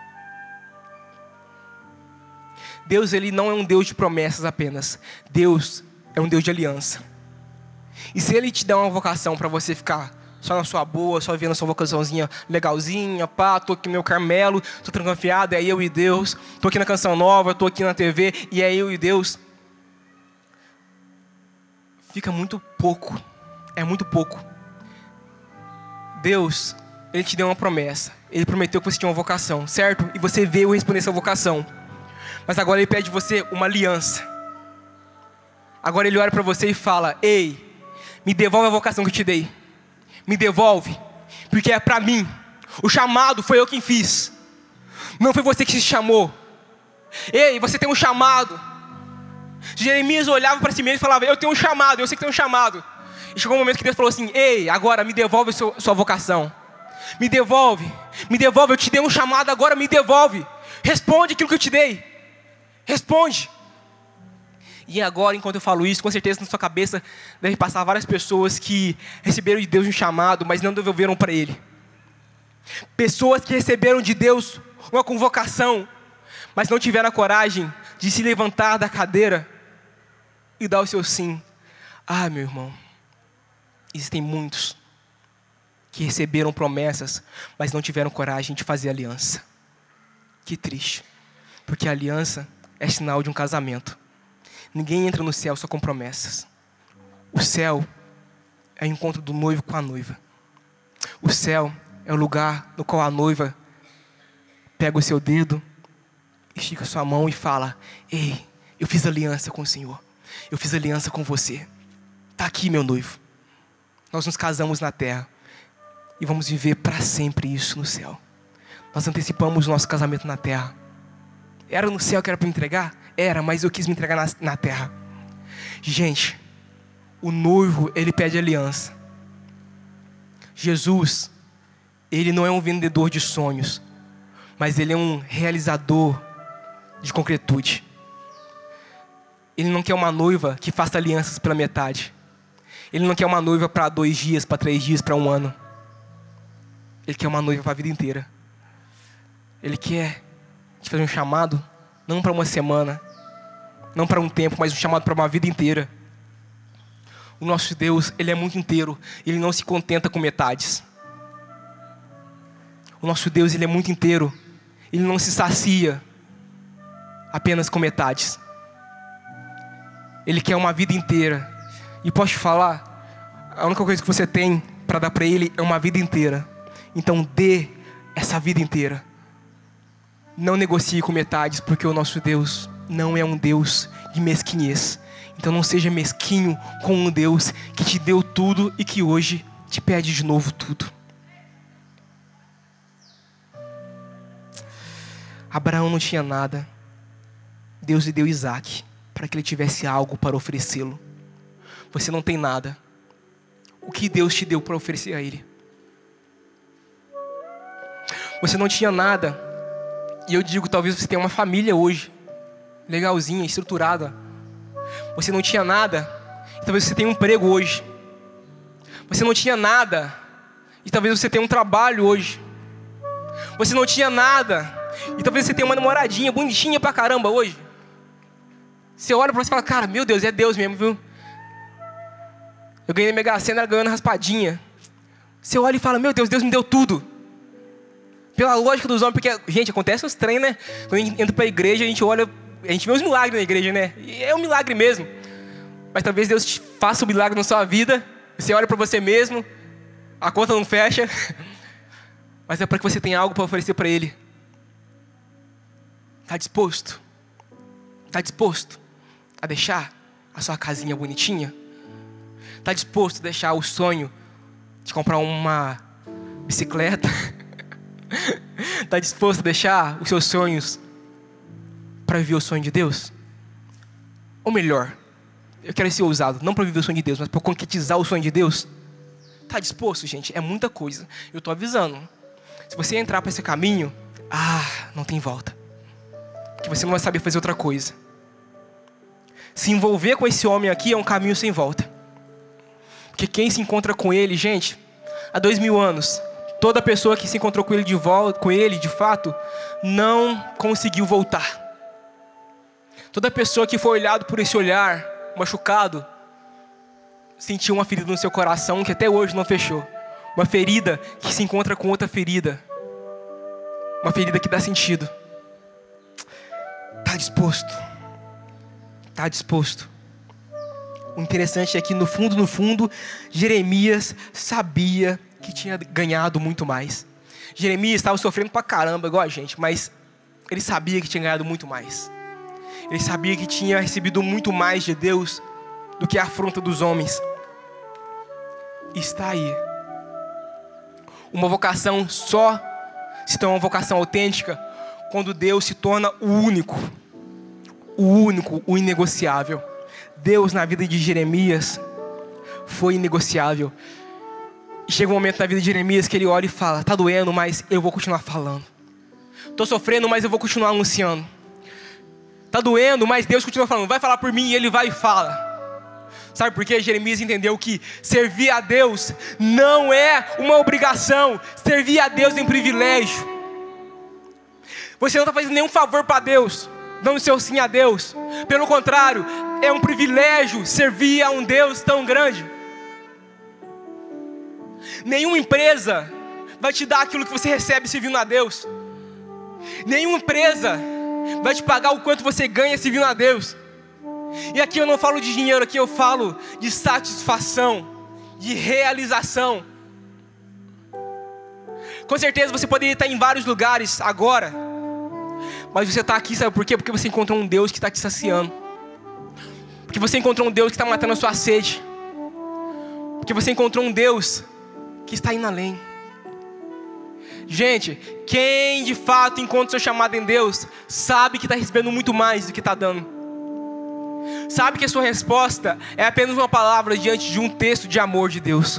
Deus, Ele não é um Deus de promessas apenas. Deus é um Deus de aliança. E se Ele te dá uma vocação para você ficar só na sua boa, só vendo a sua vocaçãozinha legalzinha, pá, tô aqui no meu Carmelo, tô trancafiado, é eu e Deus. Tô aqui na Canção Nova, tô aqui na T V, e é eu e Deus. Fica muito pouco. É muito pouco. Deus, Ele te deu uma promessa. Ele prometeu que você tinha uma vocação, certo? E você veio responder essa vocação. Mas agora Ele pede de você uma aliança. Agora Ele olha para você e fala: ei, me devolve a vocação que eu te dei. Me devolve, porque é para mim. O chamado foi eu quem fiz. Não foi você que se chamou. Ei, você tem um chamado. Jeremias olhava para si mesmo e falava: eu tenho um chamado, eu sei que tenho um chamado. E chegou um momento que Deus falou assim: ei, agora me devolve sua, sua vocação. Me devolve, me devolve, eu te dei um chamado, agora me devolve. Responde aquilo que eu te dei. Responde. E agora, enquanto eu falo isso, com certeza na sua cabeça deve passar várias pessoas que receberam de Deus um chamado, mas não devolveram para Ele. Pessoas que receberam de Deus uma convocação, mas não tiveram a coragem de se levantar da cadeira e dar o seu sim. Ah, meu irmão, existem muitos que receberam promessas, mas não tiveram coragem de fazer aliança. Que triste, porque a aliança é sinal de um casamento. Ninguém entra no céu só com promessas. O céu é o encontro do noivo com a noiva. O céu é o lugar no qual a noiva pega o seu dedo, estica a sua mão e fala: ei, eu fiz aliança com o Senhor. Eu fiz aliança com você. Está aqui, meu noivo. Nós nos casamos na terra e vamos viver para sempre isso no céu. Nós antecipamos o nosso casamento na terra. Era no céu que era para me entregar? Era, mas eu quis me entregar na, na terra. Gente, o noivo, ele pede aliança. Jesus, Ele não é um vendedor de sonhos, mas Ele é um realizador de concretude. Ele não quer uma noiva que faça alianças pela metade. Ele não quer uma noiva para dois dias, para três dias, para um ano. Ele quer uma noiva para a vida inteira. Ele quer te fazer um chamado, não para uma semana, não para um tempo, mas um chamado para uma vida inteira. O nosso Deus, Ele é muito inteiro. Ele não se contenta com metades. O nosso Deus, Ele é muito inteiro. Ele não se sacia apenas com metades. Ele quer uma vida inteira. E posso te falar, a única coisa que você tem para dar para Ele é uma vida inteira. Então dê essa vida inteira. Não negocie com metades, porque o nosso Deus não é um Deus de mesquinhez. Então não seja mesquinho com um Deus que te deu tudo e que hoje te pede de novo tudo. Abraão não tinha nada. Deus lhe deu Isaac para que ele tivesse algo para oferecê-lo. Você não tem nada. O que Deus te deu para oferecer a Ele? Você não tinha nada. E eu digo, talvez você tenha uma família hoje, legalzinha, estruturada. Você não tinha nada. Talvez você tenha um emprego hoje. Você não tinha nada, e talvez você tenha um trabalho hoje. Você não tinha nada, e talvez você tenha uma namoradinha bonitinha pra caramba hoje. Você olha pra você e fala, cara, meu Deus, é Deus mesmo, viu? Eu ganhei na Mega Sena, ela ganhou na raspadinha. Você olha e fala, meu Deus, Deus me deu tudo. Pela lógica dos homens, porque, gente, acontece uns trem, né? Quando a gente entra pra igreja, a gente olha, a gente vê os milagres na igreja, né? E é um milagre mesmo. Mas talvez Deus te faça um milagre na sua vida. Você olha pra você mesmo, a conta não fecha. Mas é para que você tenha algo para oferecer para Ele. Está disposto? Está disposto a deixar a sua casinha bonitinha? Está disposto a deixar o sonho de comprar uma bicicleta? Está disposto a deixar os seus sonhos para viver o sonho de Deus? Ou melhor, eu quero ser ousado, não para viver o sonho de Deus, mas para concretizar o sonho de Deus? Está disposto, gente? É muita coisa. Eu estou avisando. Se você entrar para esse caminho, ah, não tem volta. Porque você não vai saber fazer outra coisa. Se envolver com esse homem aqui é um caminho sem volta. Porque quem se encontra com ele, gente, há dois mil anos, toda pessoa que se encontrou com ele de volta, com ele, de fato, não conseguiu voltar. Toda pessoa que foi olhado por esse olhar machucado, sentiu uma ferida no seu coração que até hoje não fechou. Uma ferida que se encontra com outra ferida. Uma ferida que dá sentido. Está disposto. Está disposto. O interessante é que no fundo, no fundo, Jeremias sabia que tinha ganhado muito mais. Jeremias estava sofrendo pra caramba, igual a gente, mas ele sabia que tinha ganhado muito mais. Ele sabia que tinha recebido muito mais de Deus do que a afronta dos homens. E está aí. Uma vocação só se torna uma vocação autêntica quando Deus se torna o único. O único, o inegociável. Deus na vida de Jeremias foi inegociável. E chega um momento na vida de Jeremias que ele olha e fala: tá doendo, mas eu vou continuar falando. Tô sofrendo, mas eu vou continuar anunciando. Tá doendo, mas Deus continua falando. Vai falar por mim, e ele vai e fala. Sabe por quê? Jeremias entendeu que servir a Deus não é uma obrigação. Servir a Deus é um privilégio. Você não está fazendo nenhum favor para Deus, dando seu sim a Deus. Pelo contrário, é um privilégio servir a um Deus tão grande. Nenhuma empresa vai te dar aquilo que você recebe servindo a Deus. Nenhuma empresa vai te pagar o quanto você ganha servindo a Deus. E aqui eu não falo de dinheiro, aqui eu falo de satisfação, de realização. Com certeza você poderia estar em vários lugares agora, mas você está aqui, sabe por quê? Porque você encontrou um Deus que está te saciando. Porque você encontrou um Deus que está matando a sua sede. Porque você encontrou um Deus que está indo além. Gente, quem de fato encontra o seu chamado em Deus, sabe que está recebendo muito mais do que está dando. Sabe que a sua resposta é apenas uma palavra diante de um texto de amor de Deus.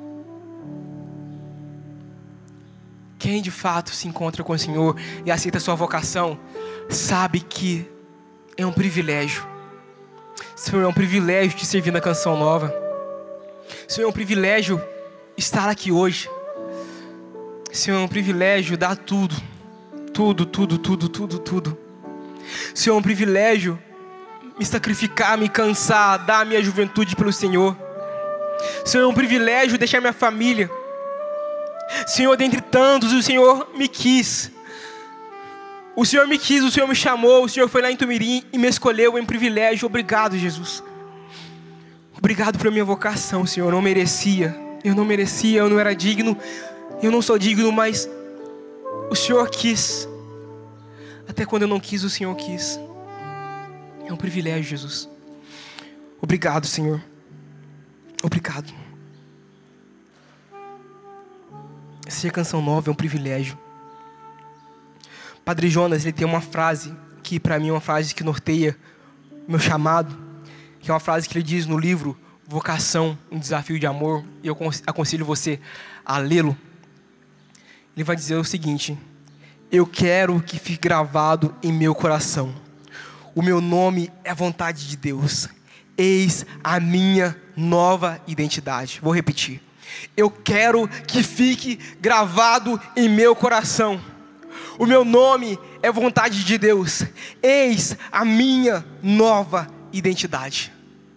Quem de fato se encontra com o Senhor e aceita a sua vocação, sabe que é um privilégio. Senhor, é um privilégio te servir na Canção Nova. Senhor, é um privilégio estar aqui hoje. Senhor, é um privilégio dar tudo. Tudo, tudo, tudo, tudo, tudo. Senhor, é um privilégio me sacrificar, me cansar, dar a minha juventude pelo Senhor. Senhor, é um privilégio deixar minha família. Senhor, dentre tantos, o Senhor me quis. O Senhor me quis, o Senhor me chamou, o Senhor foi lá em Tumirim e me escolheu. É um privilégio. Obrigado, Jesus. Obrigado pela minha vocação, Senhor. Eu não merecia, eu não merecia, eu não era digno. Eu não sou digno, mas o Senhor quis. Até quando eu não quis, o Senhor quis. É um privilégio, Jesus. Obrigado, Senhor. Obrigado. Ser Canção Nova é um privilégio. Padre Jonas, ele tem uma frase que para mim é uma frase que norteia meu chamado, que é uma frase que ele diz no livro Vocação, um Desafio de Amor, e eu aconselho você a lê-lo. Ele vai dizer o seguinte: eu quero que fique gravado em meu coração. O meu nome é a vontade de Deus. Eis a minha nova identidade. Vou repetir. Eu quero que fique gravado em meu coração. O meu nome é vontade de Deus. Eis a minha nova identidade.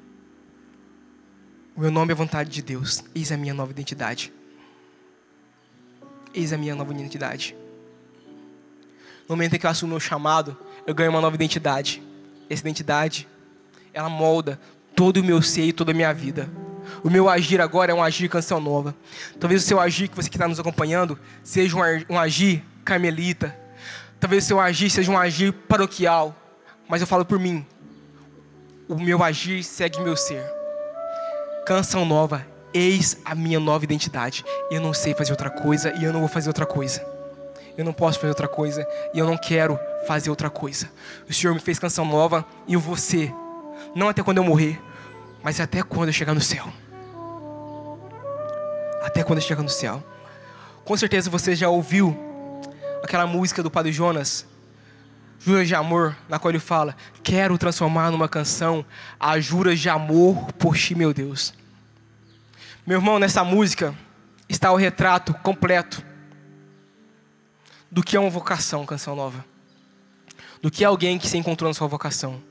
O meu nome é vontade de Deus. Eis a minha nova identidade. Eis a minha nova identidade. No momento em que eu assumo o meu chamado, eu ganho uma nova identidade. Essa identidade, ela molda todo o meu ser e toda a minha vida. O meu agir agora é um agir canção nova. Talvez o seu agir, que você que está nos acompanhando, seja um agir carmelita. Talvez o seu agir seja um agir paroquial. Mas eu falo por mim. O meu agir segue meu ser. Canção nova. Eis a minha nova identidade. Eu não sei fazer outra coisa e eu não vou fazer outra coisa. Eu não posso fazer outra coisa e eu não quero fazer outra coisa. O Senhor me fez canção nova e eu vou ser. Não até quando eu morrer, mas até quando eu chegar no céu. Até quando eu chegar no céu. Com certeza você já ouviu aquela música do Padre Jonas, Juras de Amor, na qual ele fala: quero transformar numa canção as juras de amor por ti, meu Deus. Meu irmão, nessa música está o retrato completo do que é uma vocação, canção nova. Do que é alguém que se encontrou na sua vocação.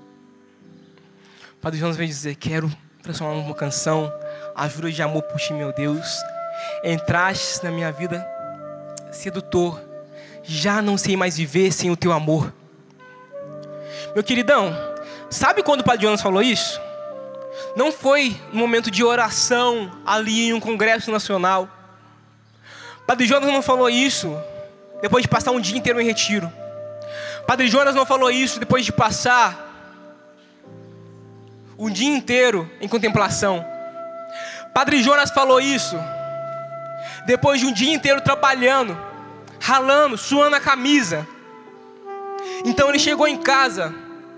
O Padre Jonas vem dizer: quero transformar numa canção as juras de amor por ti, meu Deus. Entraste na minha vida sedutor, já não sei mais viver sem o teu amor. Meu queridão, sabe quando o Padre Jonas falou isso? Não foi no momento de oração ali em um congresso nacional. Padre Jonas não falou isso depois de passar um dia inteiro em retiro. Padre Jonas não falou isso depois de passar um dia inteiro em contemplação. Padre Jonas falou isso depois de um dia inteiro trabalhando, ralando, suando a camisa. Então ele chegou em casa.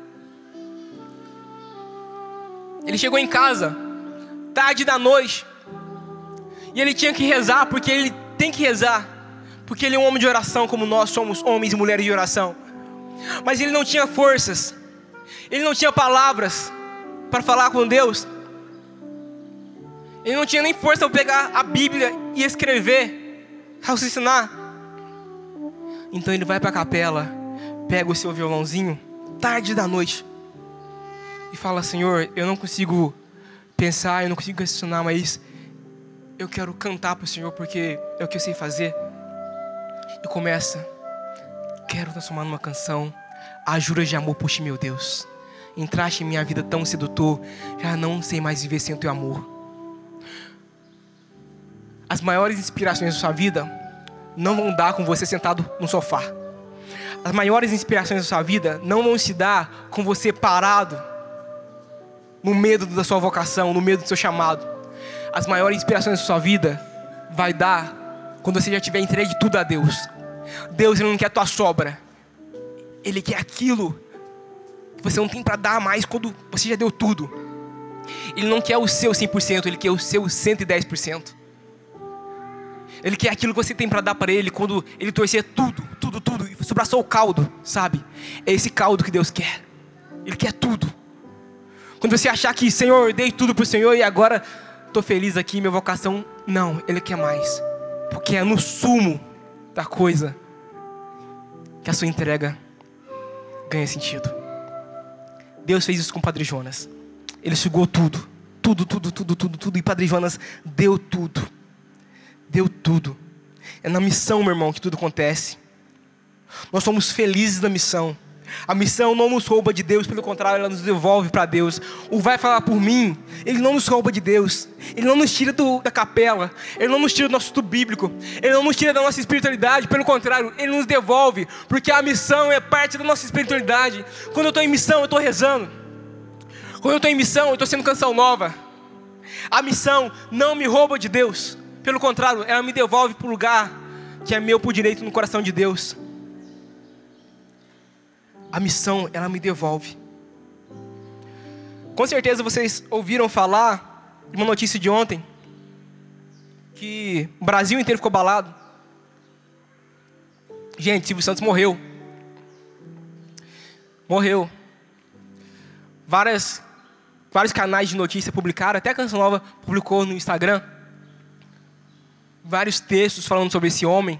Ele chegou em casa tarde da noite. E ele tinha que rezar, porque ele tem que rezar, porque ele é um homem de oração, como nós somos homens e mulheres de oração. Mas ele não tinha forças, ele não tinha palavras para falar com Deus. Ele não tinha nem força para pegar a Bíblia e escrever, raciocinar. Então ele vai para a capela, pega o seu violãozinho, tarde da noite, e fala: Senhor, eu não consigo pensar, eu não consigo raciocinar, mas eu quero cantar para o Senhor, porque é o que eu sei fazer. E começa: quero transformar numa canção as juras de amor por ti, meu Deus. Entraste em minha vida tão sedutor, já não sei mais viver sem o teu amor. As maiores inspirações da sua vida não vão dar com você sentado no sofá. As maiores inspirações da sua vida não vão se dar com você parado no medo da sua vocação, no medo do seu chamado. As maiores inspirações da sua vida vai dar quando você já tiver entregue tudo a Deus. Deus, Ele não quer a tua sobra. Ele quer aquilo que você não tem para dar mais quando você já deu tudo. Ele não quer o seu cem por cento, Ele quer o seu cento e dez por cento. Ele quer aquilo que você tem para dar para Ele quando Ele torcer tudo, tudo, tudo, e sobrar só o caldo, sabe? É esse caldo que Deus quer. Ele quer tudo. Quando você achar que, Senhor, eu dei tudo para o Senhor e agora estou feliz aqui, minha vocação, não, Ele quer mais. Porque é no sumo da coisa que a sua entrega ganha sentido. Deus fez isso com o Padre Jonas. Ele sugou tudo, tudo, tudo, tudo, tudo, tudo, e Padre Jonas deu tudo. Deu tudo. É na missão, meu irmão, que tudo acontece. Nós somos felizes na missão. A missão não nos rouba de Deus, pelo contrário, ela nos devolve para Deus. O vai falar por mim, ele não nos rouba de Deus. Ele não nos tira do, da capela. Ele não nos tira do nosso estudo bíblico. Ele não nos tira da nossa espiritualidade. Pelo contrário, ele nos devolve, porque a missão é parte da nossa espiritualidade. Quando eu estou em missão, eu estou rezando. Quando eu estou em missão, eu estou sendo canção nova. A missão não me rouba de Deus. Pelo contrário, ela me devolve para o lugar que é meu por direito no coração de Deus. A missão, ela me devolve. Com certeza vocês ouviram falar de uma notícia de ontem, que o Brasil inteiro ficou abalado. Gente, Silvio Santos morreu. Morreu. Várias, vários canais de notícia publicaram, até a Canção Nova publicou no Instagram, vários textos falando sobre esse homem.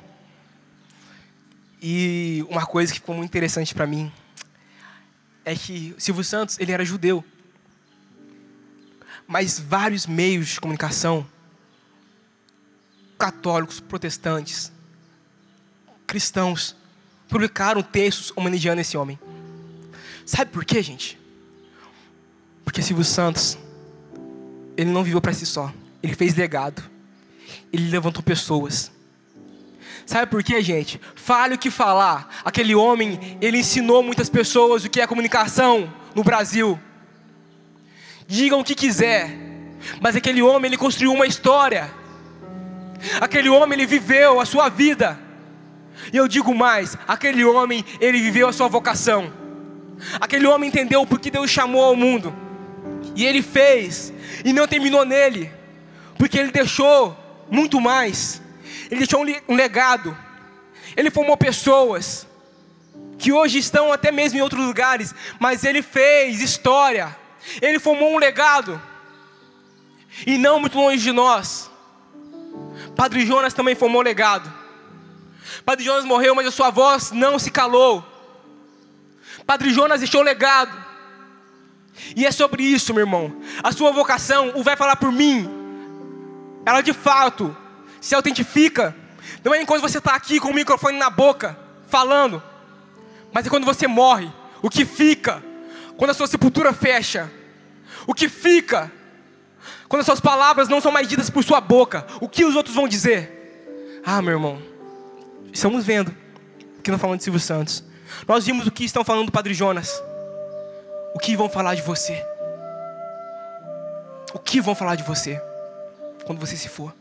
E uma coisa que ficou muito interessante para mim é que Silvio Santos, ele era judeu. Mas vários meios de comunicação, católicos, protestantes, cristãos, publicaram textos homenageando esse homem. Sabe por quê, gente? Porque Silvio Santos, ele não viveu para si só. Ele fez legado. Ele levantou pessoas. Sabe por quê, gente? Fale o que falar. Aquele homem, ele ensinou muitas pessoas o que é comunicação no Brasil. Digam o que quiser, mas aquele homem, ele construiu uma história. Aquele homem, ele viveu a sua vida. E eu digo mais, aquele homem, ele viveu a sua vocação. Aquele homem entendeu o porquê Deus chamou ao mundo. E ele fez, e não terminou nele, porque ele deixou muito mais. Ele deixou um legado. Ele formou pessoas que hoje estão até mesmo em outros lugares, mas ele fez história. Ele formou um legado. E não muito longe de nós, Padre Jonas também formou um legado. Padre Jonas morreu, mas a sua voz não se calou. Padre Jonas deixou um legado. E é sobre isso, meu irmão. A sua vocação, o vai falar por mim, ela de fato se autentifica. Não é enquanto você está aqui com o microfone na boca, falando, mas é quando você morre. O que fica quando a sua sepultura fecha? O que fica quando as suas palavras não são mais ditas por sua boca? O que os outros vão dizer? Ah, meu irmão, estamos vendo que não falando de Silvio Santos. Nós vimos o que estão falando do Padre Jonas. O que vão falar de você? O que vão falar de você quando você se for?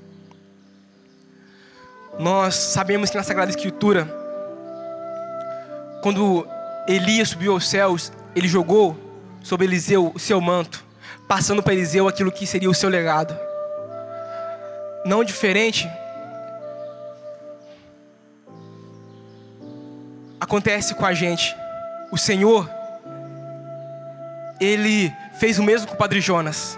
Nós sabemos que na Sagrada Escritura, quando Elias subiu aos céus, ele jogou sobre Eliseu o seu manto, passando para Eliseu aquilo que seria o seu legado. Não diferente, acontece com a gente. O Senhor, Ele fez o mesmo com o Padre Jonas.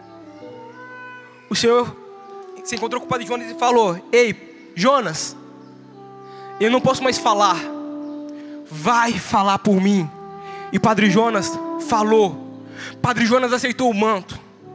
O Senhor se encontrou com o Padre Jonas e falou: ei, Jonas, eu não posso mais falar, vai falar por mim. E Padre Jonas falou. Padre Jonas aceitou o manto.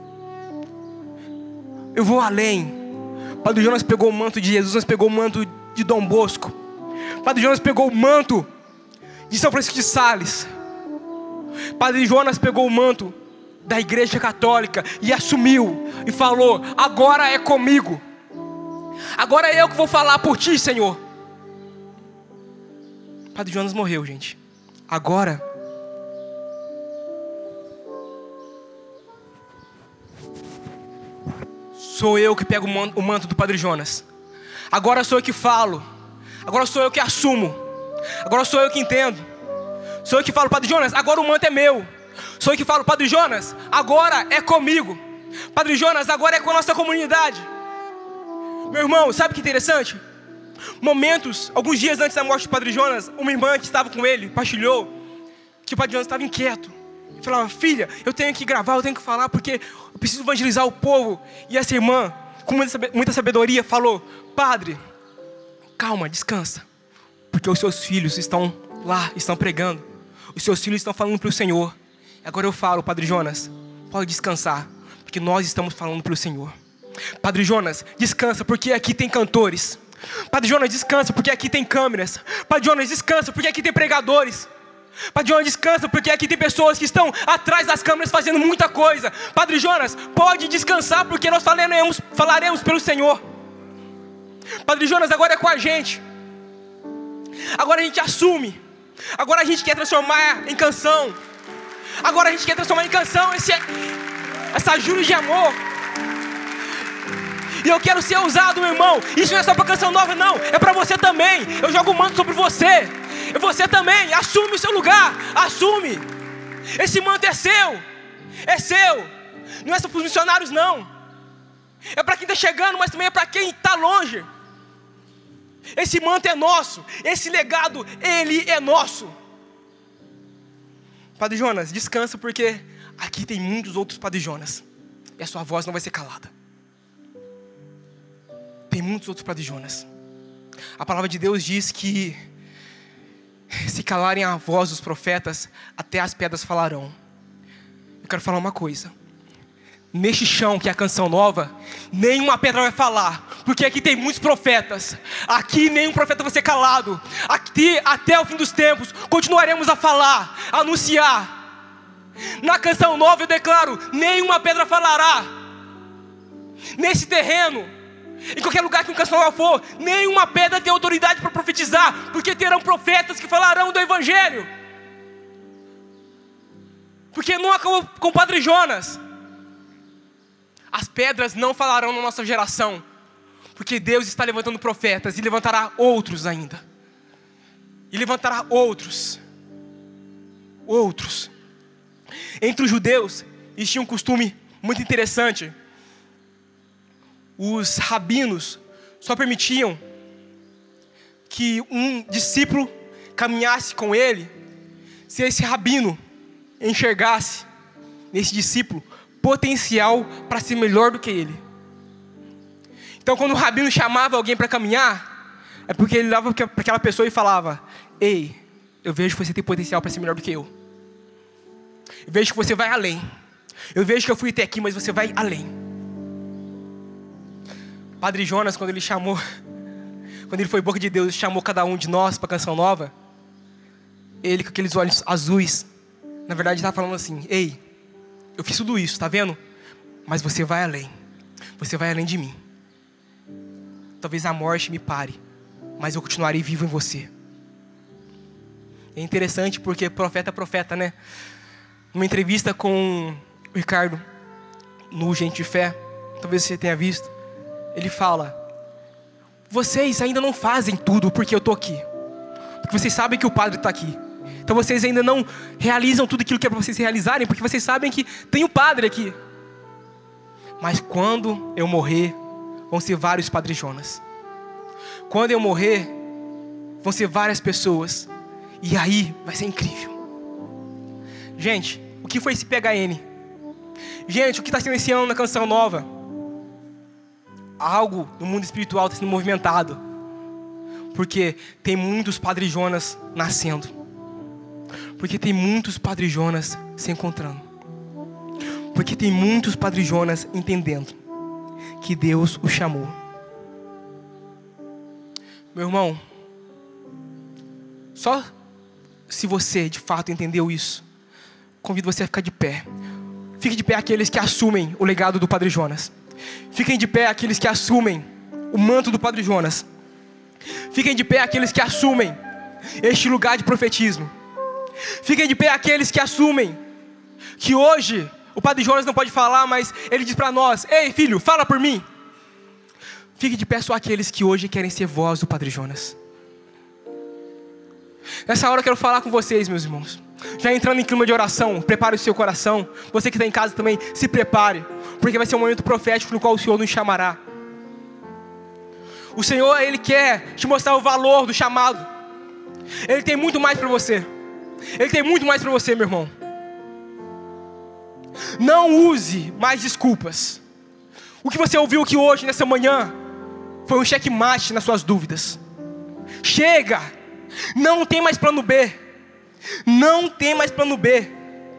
Eu vou além. Padre Jonas pegou o manto de Jesus, pegou o manto de Dom Bosco. Padre Jonas pegou o manto de São Francisco de Sales. Padre Jonas pegou o manto da Igreja Católica e assumiu e falou: agora é comigo. Agora é eu que vou falar por ti, Senhor. Padre Jonas morreu, gente. Agora sou eu que pego o manto do Padre Jonas. Agora sou eu que falo. Agora sou eu que assumo. Agora sou eu que entendo. Sou eu que falo: Padre Jonas, agora o manto é meu. Sou eu que falo: Padre Jonas, agora é comigo. Padre Jonas, agora é com a nossa comunidade. Meu irmão, sabe o que é interessante? Momentos, alguns dias antes da morte do Padre Jonas, uma irmã que estava com ele partilhou que o Padre Jonas estava inquieto. Ele falava: filha, eu tenho que gravar, eu tenho que falar, porque eu preciso evangelizar o povo. E essa irmã, com muita sabedoria, falou: padre, calma, descansa, porque os seus filhos estão lá, estão pregando. Os seus filhos estão falando para o Senhor. Agora eu falo: Padre Jonas, pode descansar, porque nós estamos falando para o Senhor. Padre Jonas, descansa, porque aqui tem cantores. Padre Jonas, descansa, porque aqui tem câmeras. Padre Jonas, descansa, porque aqui tem pregadores. Padre Jonas, descansa, porque aqui tem pessoas que estão atrás das câmeras fazendo muita coisa. Padre Jonas, pode descansar, porque nós falaremos, falaremos pelo Senhor. Padre Jonas, agora é com a gente. Agora a gente assume. Agora a gente quer transformar em canção. Agora a gente quer transformar em canção esse, essa júri de amor. E eu quero ser usado, meu irmão. Isso não é só para canção nova, não. É para você também. Eu jogo o manto sobre você. E você também. Assume o seu lugar. Assume. Esse manto é seu. É seu. Não é só para os missionários, não. É para quem está chegando, mas também é para quem está longe. Esse manto é nosso. Esse legado, ele é nosso. Padre Jonas, descansa, porque aqui tem muitos outros Padre Jonas. E a sua voz não vai ser calada. Tem muitos outros Padre-Jonas. A palavra de Deus diz que se calarem a voz dos profetas, até as pedras falarão. Eu quero falar uma coisa. Neste chão que é a Canção Nova, nenhuma pedra vai falar, porque aqui tem muitos profetas. Aqui nenhum profeta vai ser calado. Aqui até o fim dos tempos continuaremos a falar, a anunciar. Na Canção Nova eu declaro, nenhuma pedra falará. Nesse terreno, em qualquer lugar que um Canção Nova for, nenhuma pedra tem autoridade para profetizar, porque terão profetas que falarão do Evangelho. Porque não acabou com o Padre Jonas. As pedras não falarão na nossa geração, porque Deus está levantando profetas, e levantará outros ainda. E levantará outros. Outros. Entre os judeus, existia um costume muito interessante. Os rabinos só permitiam que um discípulo caminhasse com ele, se esse rabino enxergasse nesse discípulo potencial para ser melhor do que ele. Então, quando o rabino chamava alguém para caminhar, é porque ele dava para aquela pessoa e falava: ei, eu vejo que você tem potencial para ser melhor do que eu. Eu vejo que você vai além. Eu vejo que eu fui até aqui, mas você vai além. Padre Jonas, quando ele chamou, quando ele foi boca de Deus, chamou cada um de nós para a Canção Nova, ele com aqueles olhos azuis, na verdade estava falando assim: ei, eu fiz tudo isso, tá vendo? Mas você vai além. Você vai além de mim. Talvez a morte me pare, mas eu continuarei vivo em você. É interessante porque profeta é profeta, né? Numa entrevista com o Ricardo no Gente de Fé, talvez você tenha visto, ele fala: vocês ainda não fazem tudo porque eu estou aqui, porque vocês sabem que o Padre está aqui. Então vocês ainda não realizam tudo aquilo que é para vocês realizarem, porque vocês sabem que tem o Padre aqui. Mas quando eu morrer, vão ser vários Padre Jonas. Quando eu morrer, vão ser várias pessoas. E aí vai ser incrível. Gente, o que foi esse P H N? Gente, o que está sendo esse ano na Canção Nova? Algo no mundo espiritual está sendo movimentado, porque tem muitos Padre Jonas nascendo. Porque tem muitos Padre Jonas se encontrando. Porque tem muitos Padre Jonas entendendo que Deus o chamou. Meu irmão, só se você de fato entendeu isso, convido você a ficar de pé. Fique de pé aqueles que assumem o legado do Padre Jonas. Fiquem de pé aqueles que assumem o manto do Padre Jonas. Fiquem de pé aqueles que assumem este lugar de profetismo. Fiquem de pé aqueles que assumem que hoje o Padre Jonas não pode falar, mas ele diz para nós: ei filho, fala por mim. Fiquem de pé só aqueles que hoje querem ser voz do Padre Jonas. Nessa hora eu quero falar com vocês, meus irmãos. Já entrando em clima de oração, prepare o seu coração. Você que está em casa também, se prepare, porque vai ser um momento profético no qual o Senhor nos chamará. O Senhor, Ele quer te mostrar o valor do chamado. Ele tem muito mais para você. Ele tem muito mais para você, meu irmão. Não use mais desculpas. O que você ouviu aqui hoje, nessa manhã, foi um checkmate nas suas dúvidas. Chega! Não tem mais plano B. Não tem mais plano B.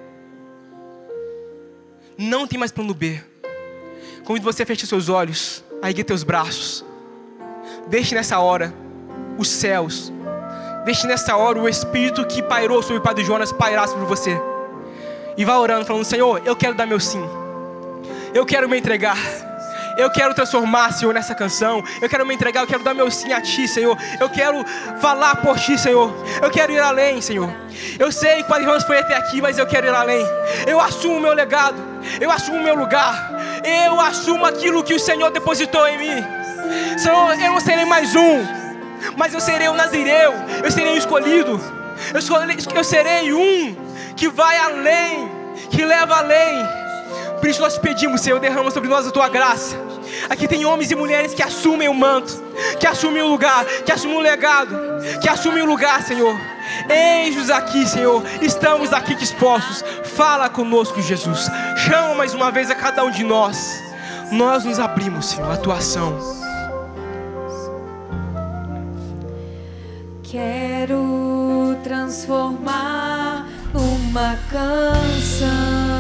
Não tem mais plano B. Convido você a fechar seus olhos, a erguer teus braços. Deixe nessa hora os céus. Deixe nessa hora o Espírito que pairou sobre o Padre Jonas pairar sobre você. E vá orando, falando: Senhor, eu quero dar meu sim. Eu quero me entregar. Eu quero transformar, Senhor, nessa canção. Eu quero me entregar, eu quero dar meu sim a Ti, Senhor. Eu quero falar por Ti, Senhor. Eu quero ir além, Senhor. Eu sei que o Padre Jonas foi até aqui, mas eu quero ir além. Eu assumo o meu legado. Eu assumo o meu lugar. Eu assumo aquilo que o Senhor depositou em mim. Senhor, eu não serei mais um, mas eu serei o Nazireu. Eu serei o escolhido. Eu, escolhi, eu serei um que vai além, que leva além. Por isso nós te pedimos, Senhor, derrama sobre nós a Tua graça. Aqui tem homens e mulheres que assumem o manto, que assumem o lugar, que assumem o legado, que assumem o lugar, Senhor. Eis-nos aqui, Senhor. Estamos aqui dispostos. Fala conosco, Jesus. Chama mais uma vez a cada um de nós. Nós nos abrimos, Senhor, à Tua ação. transformar numa canção.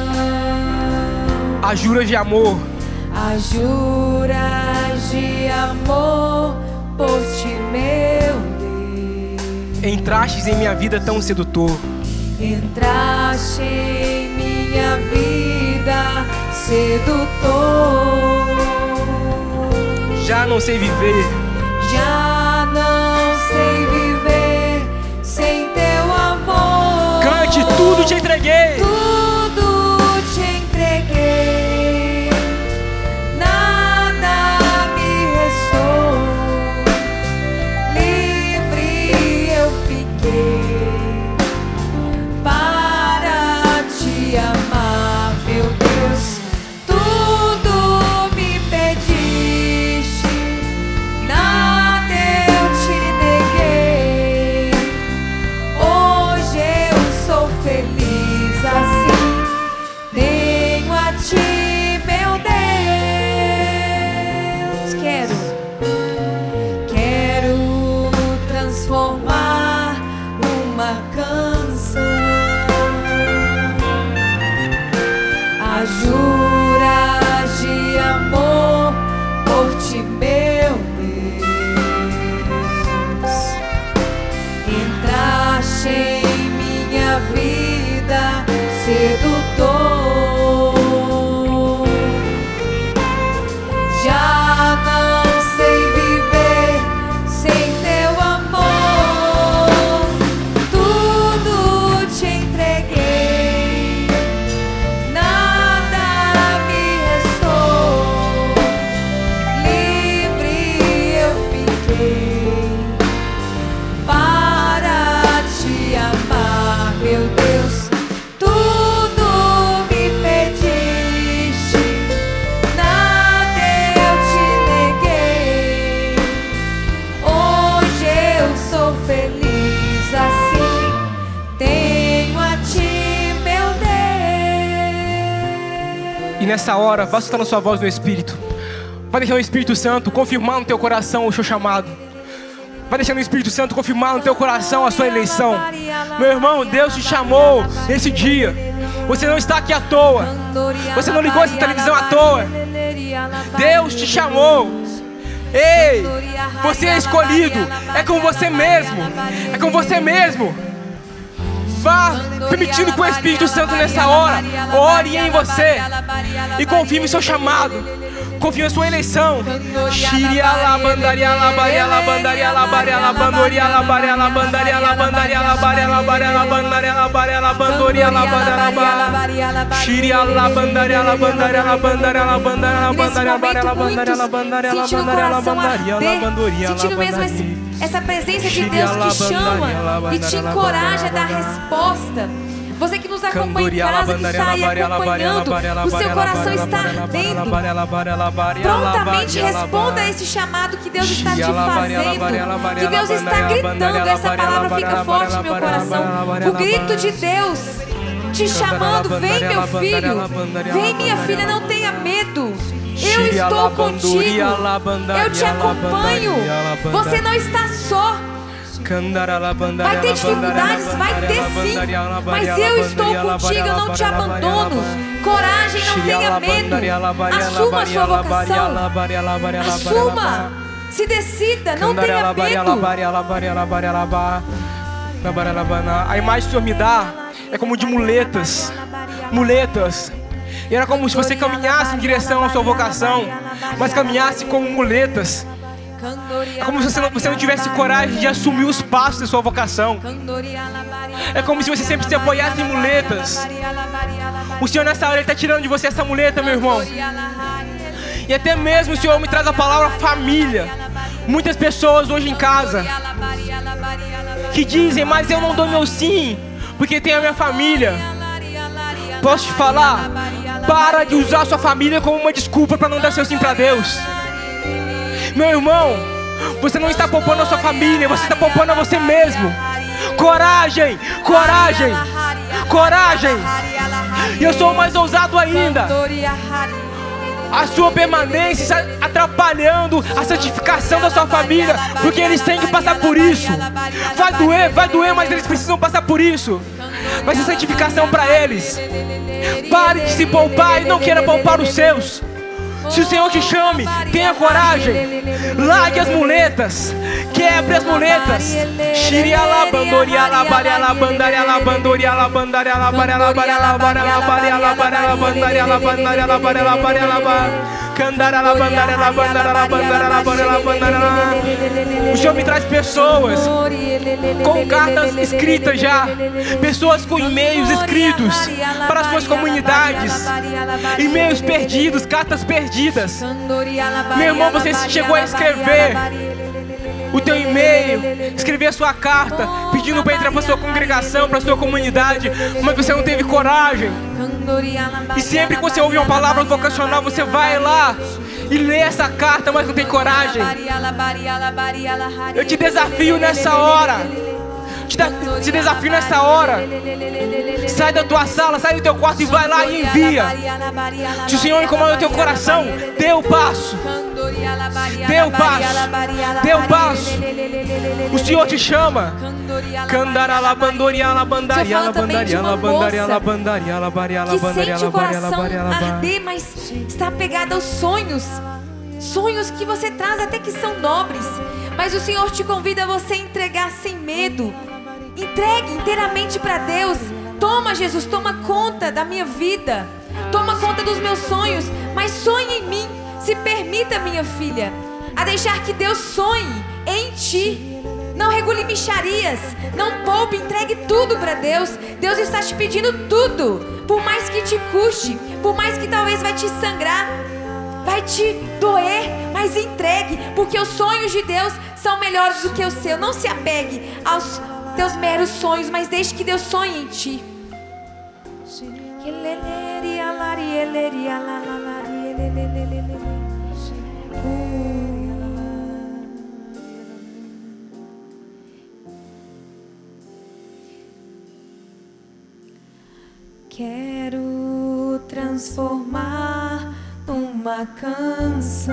As juras de amor, As juras de amor por ti, meu Deus. entrastes em minha vida tão sedutor. Entraste em minha vida, sedutor. Já não sei viver, Já não sei viver sem teu amor. cante, tudo te entreguei. Tudo te entreguei, nada me restou. Livre eu fiquei para te amar, meu Deus. Tudo me pediste, nada eu te neguei. Hoje eu sou feliz assim. Tenho a ti, meu Deus. Quero, quero transformar numa canção as juras de amor por ti, meu Deus. Entraste em minha vida, sedutor. Já não sei viver sem teu amor. Tudo te entreguei, nada me restou. Livre eu fiquei para te amar, meu Deus. Tudo me pediste, nada eu te neguei. Hoje eu sou feliz assim. Tenho a ti, meu Deus. E nessa hora, vá soltando sua voz no Espírito. Vai deixando o Espírito Santo confirmar no teu coração o seu chamado. Vai deixando o Espírito Santo confirmar no teu coração a sua eleição. Meu irmão, Deus te chamou nesse dia. Você não está aqui à toa. Você não ligou essa televisão à toa. Deus te chamou. Ei, você é escolhido. É com você mesmo. É com você mesmo. Vá permitindo que o Espírito Santo nessa hora ore em você e confirme seu chamado. Confie na sua eleição. Shiria la bandaria la baria la bandaria la baria la bandoria la baria la bandaria la bandaria la baria la baria la bandaria la baria la bandoria la baria la baria. Shiria la bandaria la bandaria la bandaria la bandaria la bandaria la baria la bandaria la bandaria la bandaria la bandaria la bandoria la sentindo mesmo esse, essa presença de Deus que chama e te encoraja a dar resposta. Você que nos acompanha em casa, que está aí acompanhando, o seu coração está ardendo. Prontamente responda a esse chamado que Deus está te fazendo, que Deus está gritando. Essa palavra fica forte no meu coração. O grito de Deus te chamando: vem, meu filho, vem, minha filha, não tenha medo. Eu estou contigo, eu te acompanho. Você não está só. Vai ter dificuldades, vai ter sim, mas eu estou contigo, eu não te abandono. Coragem, não tenha medo. Assuma a sua vocação. Assuma. Se decida, não tenha medo. A imagem que o Senhor me dá é como de muletas. Muletas. E era como se você caminhasse em direção à sua vocação, mas caminhasse como muletas. É como se você não, você não tivesse coragem de assumir os passos da sua vocação. É como se você sempre se apoiasse em muletas. O Senhor nessa hora Ele está tirando de você essa muleta, meu irmão. E até mesmo o Senhor me traz a palavra família. Muitas pessoas hoje em casa que dizem: mas eu não dou meu sim porque tem a minha família. Posso te falar? Para de usar a sua família como uma desculpa para não dar seu sim para Deus. Meu irmão, você não está poupando a sua família, você está poupando a você mesmo. Coragem, coragem, coragem. E eu sou mais ousado ainda. a sua permanência está atrapalhando a santificação da sua família, porque eles têm que passar por isso. Vai doer, vai doer, mas eles precisam passar por isso. Vai ser santificação para eles. Pare de se poupar e não queira poupar os seus. Se o Senhor te chame, tenha coragem. Largue as muletas. Quebre as muletas. O Senhor me traz pessoas com cartas escritas já, pessoas com e-mails escritos para as suas comunidades, e-mails perdidos, cartas perdidas. Meu irmão, você chegou a escrever o teu e-mail, escrever a sua carta, pedindo para entrar para a sua congregação, para a sua comunidade, mas você não teve coragem. E sempre que você ouve uma palavra vocacional, você vai lá e lê essa carta, mas não tem coragem. Eu te desafio nessa hora. Te, te desafio nessa hora. Sai da tua sala, sai do teu quarto e vai lá e envia. Se o Senhor incomoda o teu coração, dê o passo. Dê o passo. Dê o passo. O Senhor te chama. Que sente o coração arder, mas está apegada aos sonhos. Sonhos que você traz até que são nobres, mas o Senhor te convida a você entregar sem medo. Entregue inteiramente para Deus. Toma, Jesus, toma conta da minha vida. Toma conta dos meus sonhos, mas sonhe em mim. Se permita, minha filha, a deixar que Deus sonhe em ti. Não regule mixarias, não poupe, entregue tudo para Deus. Deus está te pedindo tudo. Por mais que te custe, por mais que talvez vai te sangrar, vai te doer, mas entregue, porque os sonhos de Deus são melhores do que o seu. Não se apegue aos teus meros sonhos, mas deixe que Deus sonhe em ti. Quero transformar numa canção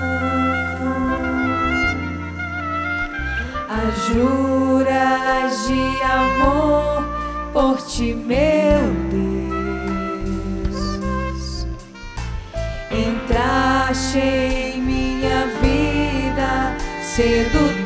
as juras de amor por ti, meu Deus. Entraste em minha vida cedo.